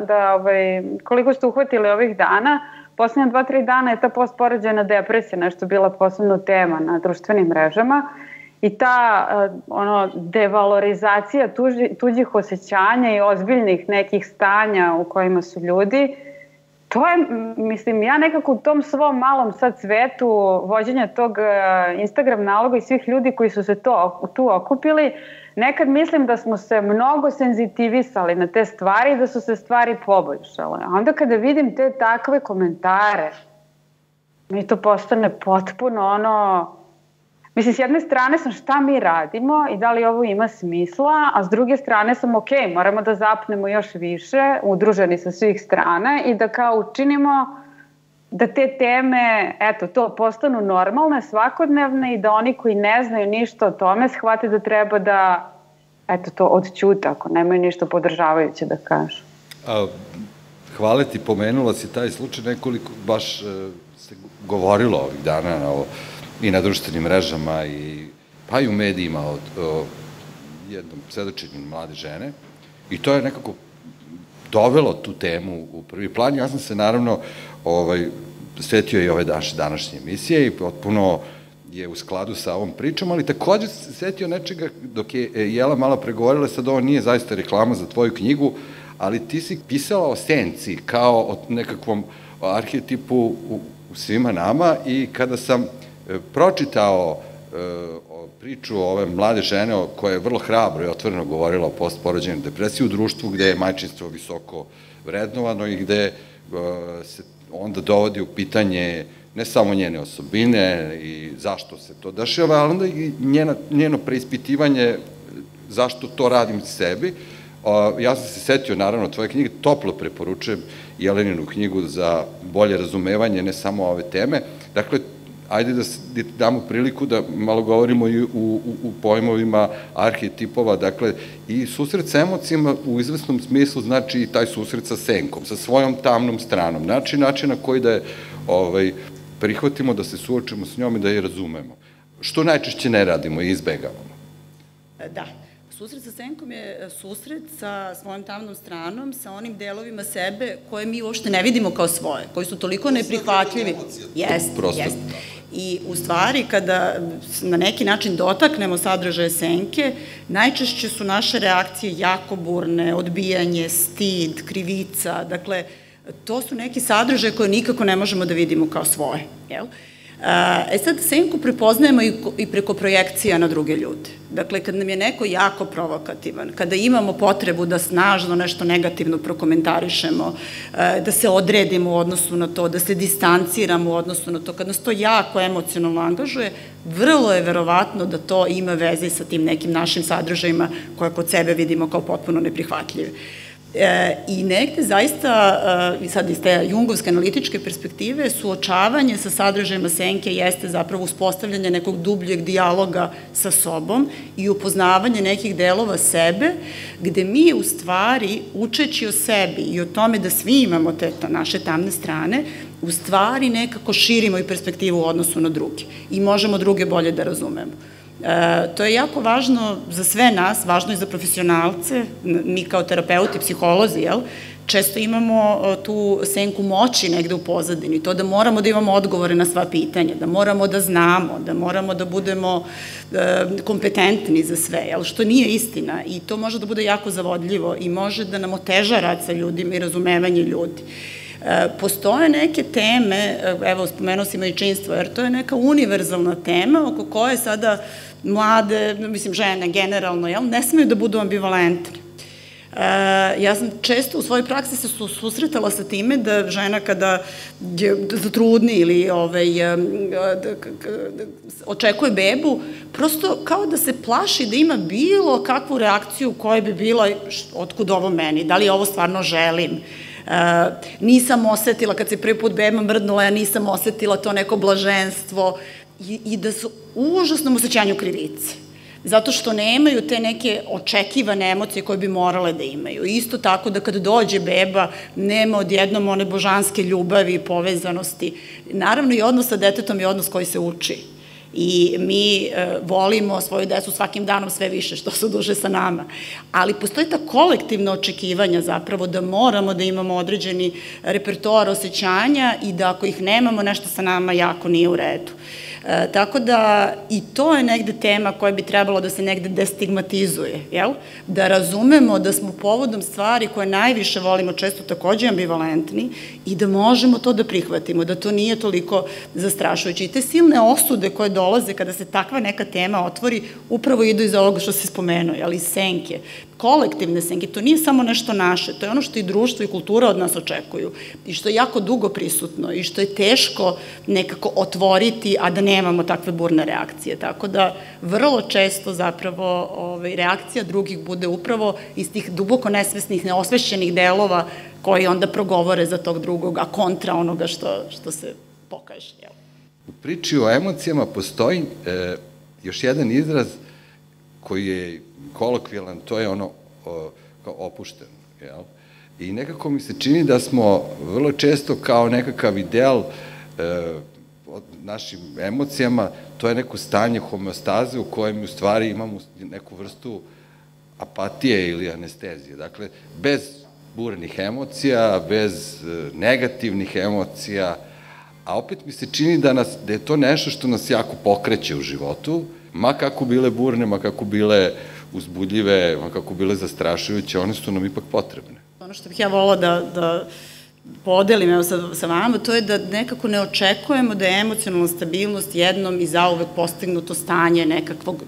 koliko ste uhvatili ovih dana, poslednja 2-3 dana je ta postporođajna depresija nešto bila posebna tema na društvenim mrežama i ta devalorizacija tuđih osjećanja i ozbiljnih nekih stanja u kojima su ljudi. To je, mislim, ja nekako u tom svom malom sad svetu vođenja tog Instagram naloga i svih ljudi koji su se tu okupili, nekad mislim da smo se mnogo senzitivisali na te stvari i da su se stvari poboljšale. A onda kada vidim te takve komentare, mi to postane potpuno mislim, s jedne strane sam šta mi radimo i da li ovo ima smisla, a s druge strane sam moramo da zapnemo još više, udruženi sa svih strana i da kao učinimo da te teme, postanu normalne, svakodnevne i da oni koji ne znaju ništa o tome shvate da treba da, to odćute ako nemaju ništa podržavajuće da kažu. Hvala ti, pomenula si taj slučaj, nekoliko baš se govorilo ovih dana na ovo, i na društvenim mrežama, pa i u medijima o jednom svedočenju mlade žene. I to je nekako dovelo tu temu u prvi plan. Ja sam se naravno setio i ove današnje emisije i potpuno je u skladu sa ovom pričom, ali takođe se setio nečega dok je Jela malo pregovorila, sad ovo nije zaista reklama za tvoju knjigu, ali ti si pisala o senci kao o nekakvom arhetipu u svima nama i kada sam pročitao priču ove mlade žene koja je vrlo hrabro i otvoreno govorila o postporođajnoj depresiji u društvu gde je majčinstvo visoko vrednovano i gde se onda dovodi u pitanje ne samo njene osobine i zašto se to dešava, ali onda i njeno preispitivanje zašto to radim sebi. Ja sam se setio, naravno, tvoje knjige, toplo preporučujem Jeleninu knjigu za bolje razumevanje ne samo ove teme. Dakle, ajde da damo priliku da malo govorimo i u pojmovima arhetipova, dakle, i susret sa emocijama u izvesnom smislu znači i taj susret sa senkom, sa svojom tamnom stranom, način na koji da je prihvatimo, da se suočimo s njom i da je razumemo. Što najčešće ne radimo i izbegavamo. Da. Susret sa senkom je susret sa svojom tamnom stranom, sa onim delovima sebe koje mi uopšte ne vidimo kao svoje, koji su toliko neprihvatljivi. Jeste. I u stvari, kada na neki način dotaknemo sadržaje senke, najčešće su naše reakcije jako burne, odbijanje, stid, krivica, dakle, to su neki sadržaje koje nikako ne možemo da vidimo kao svoje, jel? Sad senku prepoznajemo i preko projekcija na druge ljude. Dakle, kad nam je neko jako provokativan, kada imamo potrebu da snažno nešto negativno prokomentarišemo, da se odredimo u odnosu na to, da se distanciramo u odnosu na to, kad nas to jako emocionalno angažuje, vrlo je verovatno da to ima veze sa tim nekim našim sadržajima koje kod sebe vidimo kao potpuno neprihvatljive. I negde zaista, sad iz te jungovske analitičke perspektive, suočavanje sa sadržajima senke jeste zapravo uspostavljanje nekog dubljeg dijaloga sa sobom i upoznavanje nekih delova sebe, gde mi u stvari, učeći o sebi i o tome da svi imamo te naše tamne strane, u stvari nekako širimo i perspektivu u odnosu na druge i možemo druge bolje da razumemo. To je jako važno za sve nas, važno i za profesionalce, mi kao terapeuti, psiholozi, često imamo tu senku moći negde u pozadini, to da moramo da imamo odgovore na sva pitanja, da moramo da znamo, da moramo da budemo kompetentni za sve, što nije istina i to može da bude jako zavodljivo i može da nam oteža rad sa ljudima i razumevanje ljudi. Postoje neke teme, evo spomenuo si majčinstvo, jer to je neka univerzalna tema oko koje sada mlade, mislim žene generalno, ne smeju da budu ambivalentne. Ja sam često u svojoj praksi se susretala sa time da žena kada je zatrudni ili očekuje bebu, prosto kao da se plaši da ima bilo kakvu reakciju koja bi bila otkud ovo meni, da li ovo stvarno želim. Nisam osetila, kad se prvi put beba mrdnula, ja nisam osetila to neko blaženstvo i da su u užasnom osjećanju krivice. Zato što nemaju te neke očekivane emocije koje bi morale da imaju. Isto tako da kad dođe beba, nema odjednom one božanske ljubavi i povezanosti. Naravno i odnos sa detetom je odnos koji se uči. I mi volimo svoju decu svakim danom sve više, što su duže sa nama. Ali postoji ta kolektivna očekivanja zapravo da moramo da imamo određeni repertoar osjećanja i da ako ih nemamo, nešto sa nama jako nije u redu. Tako da i to je negde tema koja bi trebalo da se negde destigmatizuje, jel? Da razumemo da smo povodom stvari koje najviše volimo često takođe ambivalentni i da možemo to da prihvatimo, da to nije toliko zastrašujuće. I te silne osude koje dolaze kada se takva neka tema otvori, upravo idu iz ovoga što se spomenuo, ali iz senke. Kolektivne senke, to nije samo nešto naše, to je ono što i društvo i kultura od nas očekuju i što je jako dugo prisutno i što je teško nekako otvoriti, a da nemamo takve burne reakcije. Tako da vrlo često zapravo reakcija drugih bude upravo iz tih duboko nesvesnih, neosvešćenih delova koji onda progovore za tog drugog, a kontra onoga što se pokaže. U priči o emocijama postoji još jedan izraz koji je kolokvijalan, to je ono kao opušteno, jel? I nekako mi se čini da smo vrlo često kao nekakav ideal našim emocijama, to je neko stanje homeostaze u kojem u stvari imamo neku vrstu apatije ili anestezije. Dakle, bez burenih emocija, bez negativnih emocija, a opet mi se čini da je to nešto što nas jako pokreće u životu, ma kako bile burne, ma kako bile uzbudljive, ma kako bile zastrašujuće, one su nam ipak potrebne. Ono što bih ja volila da podelim sa vama, to je da nekako ne očekujemo da je emocionalna stabilnost jednom i zauvek postignuto stanje nekog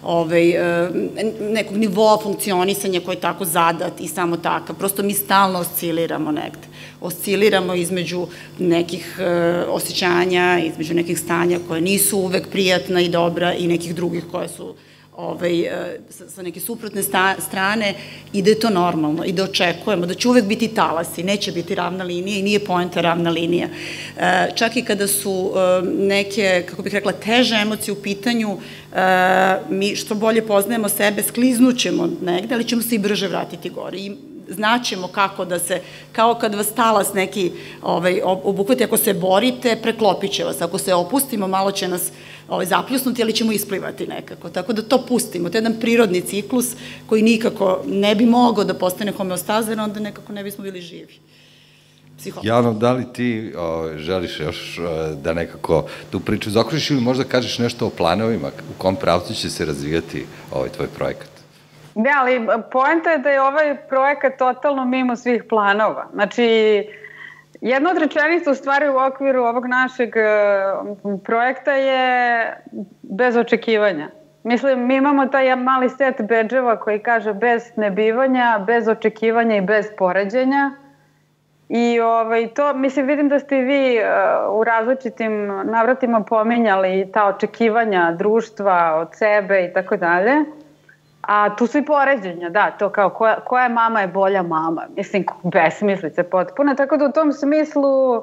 nivoa funkcionisanja koji je tako zadat i samo takav. Prosto mi stalno osciliramo negde. Osciliramo između nekih osjećanja, između nekih stanja koje nisu uvek prijatna i dobra i nekih drugih koje su sa neke suprotne strane i da je to normalno i da očekujemo da će uvek biti talasi, neće biti ravna linija i nije poenta ravna linija. Čak i kada su neke, kako bih rekla, teže emocije u pitanju, mi što bolje poznajemo sebe, skliznućemo negde, ali ćemo se i brže vratiti gore i znaćemo kako da se, kao kad vas talas neki obuhvati, ako se borite, preklopit će vas, ako se opustimo, malo će nas zapljusnuti, ali ćemo isplivati nekako, tako da to pustimo, to je jedan prirodni ciklus koji nikako ne bi mogao da postane homeostaza, jer onda nekako ne bismo bili živi. Jano, da li ti želiš još da nekako tu priču zaokružiš ili možda kažeš nešto o planovima, u kom pravcu će se razvijati ovaj tvoj projekat? Ne, ali poenta je da je ovaj projekat totalno mimo svih planova. Znači, Jedna od rečenica u stvari u okviru ovog našeg projekta je bez očekivanja. Mislim, mi imamo taj mali set bedževa koji kaže bez nebivanja, bez očekivanja i bez poređenja. I to, mislim, vidim da ste i vi u različitim navratima pominjali ta očekivanja društva od sebe i tako dalje. A tu su i poređenja, da, to kao koja mama je bolja mama. Mislim, besmislice potpuno. Tako da u tom smislu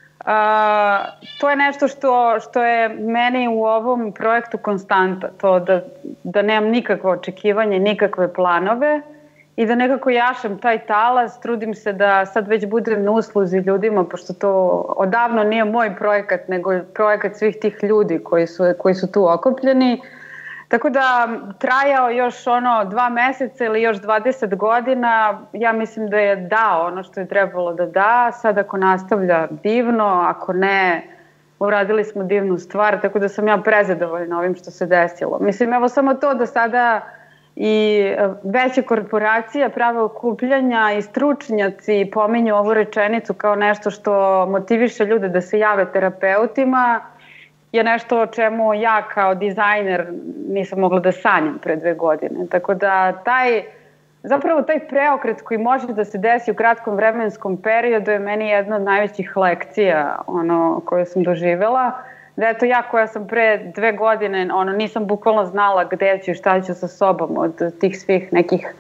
to je nešto što je meni u ovom projektu konstanta. To da nemam nikakve očekivanje, nikakve planove i da nekako jašem taj talas, trudim se da sad već budem na usluzi ljudima, pošto to odavno nije moj projekat, nego projekat svih tih ljudi koji su tu okupljeni. Tako da trajao još 2 meseca ili još 20 godina, ja mislim da je dao ono što je trebalo da da, sad ako nastavlja divno, ako ne, uradili smo divnu stvar, tako da sam ja prezadovoljna ovim što se desilo. Mislim, evo samo to da sada i veće korporacije prave okupljanja i stručnjaci pominju ovu rečenicu kao nešto što motiviše ljude da se jave terapeutima, je nešto o čemu ja kao dizajner nisam mogla da sanjam pre 2 godine. Tako da zapravo taj preokret koji može da se desi u kratkom vremenskom periodu je meni jedna od najvećih lekcija koju sam doživela. Da eto ja koja sam pre 2 godine nisam bukvalno znala gde ću i šta ću sa sobom od tih svih nekih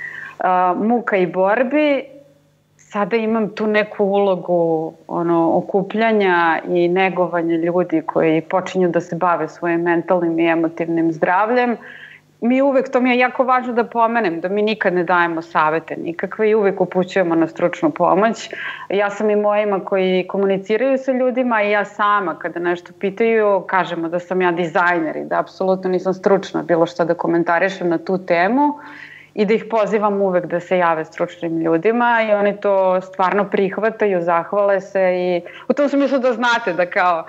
muka i borbi, sada imam tu neku ulogu okupljanja i negovanja ljudi koji počinju da se bave svojim mentalnim i emotivnim zdravljem. To mi je jako važno da pomenem, da mi nikad ne dajemo savete nikakve i uvek upućujemo na stručnu pomoć. Ja sam i mojima koji komuniciraju sa ljudima i ja sama kada nešto pitaju kažemo da sam ja dizajner i da apsolutno nisam stručna bilo šta da komentarišem na tu temu. I da ih pozivam uvek da se jave stručnim ljudima i oni to stvarno prihvataju, zahvale se i u tom smislu da znate da kao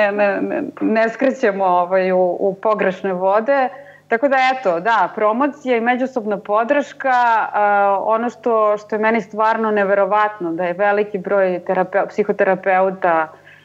ne skrećemo u pogrešne vode. Tako da eto, da, promocija i međusobna podrška, ono što je meni stvarno neverovatno, da je veliki broj psihoterapeuta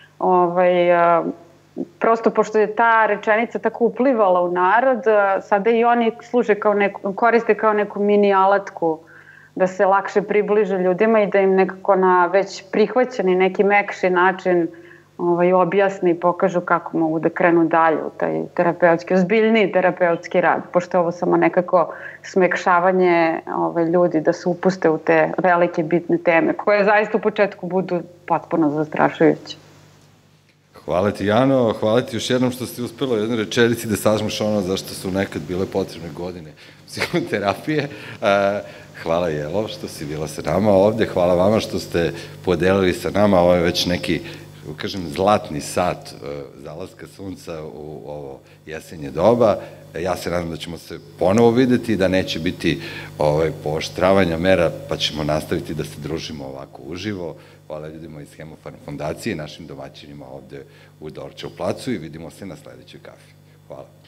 prosto pošto je ta rečenica tako uplivala u narod, sada i oni koriste kao neku mini alatku da se lakše približe ljudima i da im nekako na već prihvaćeni neki mekši način objasni i pokažu kako mogu da krenu dalje u taj terapeutski, ozbiljniji terapeutski rad, pošto je ovo samo nekako smekšavanje ljudi da se upuste u te velike bitne teme koje zaista u početku budu potpuno zastrašujuće. Hvala ti, Jano, hvala ti još jednom što ste uspela u jednoj rečenici da sažmeš zašto su nekad bile potrebne godine psihoterapije. Hvala, Jelo, što si bila sa nama ovde, hvala vama što ste podelili sa nama, ovo je već neki, kažem, zlatni sat zalaska sunca u ovo jesenje doba. Ja se nadam da ćemo se ponovo videti, da neće biti pooštravanja mera, pa ćemo nastaviti da se družimo ovako uživo. Hvala ljudima iz Hemofarm fondacije i našim domaćinima ovde u Dorčevu placu i vidimo se na sledećoj kafi. Hvala.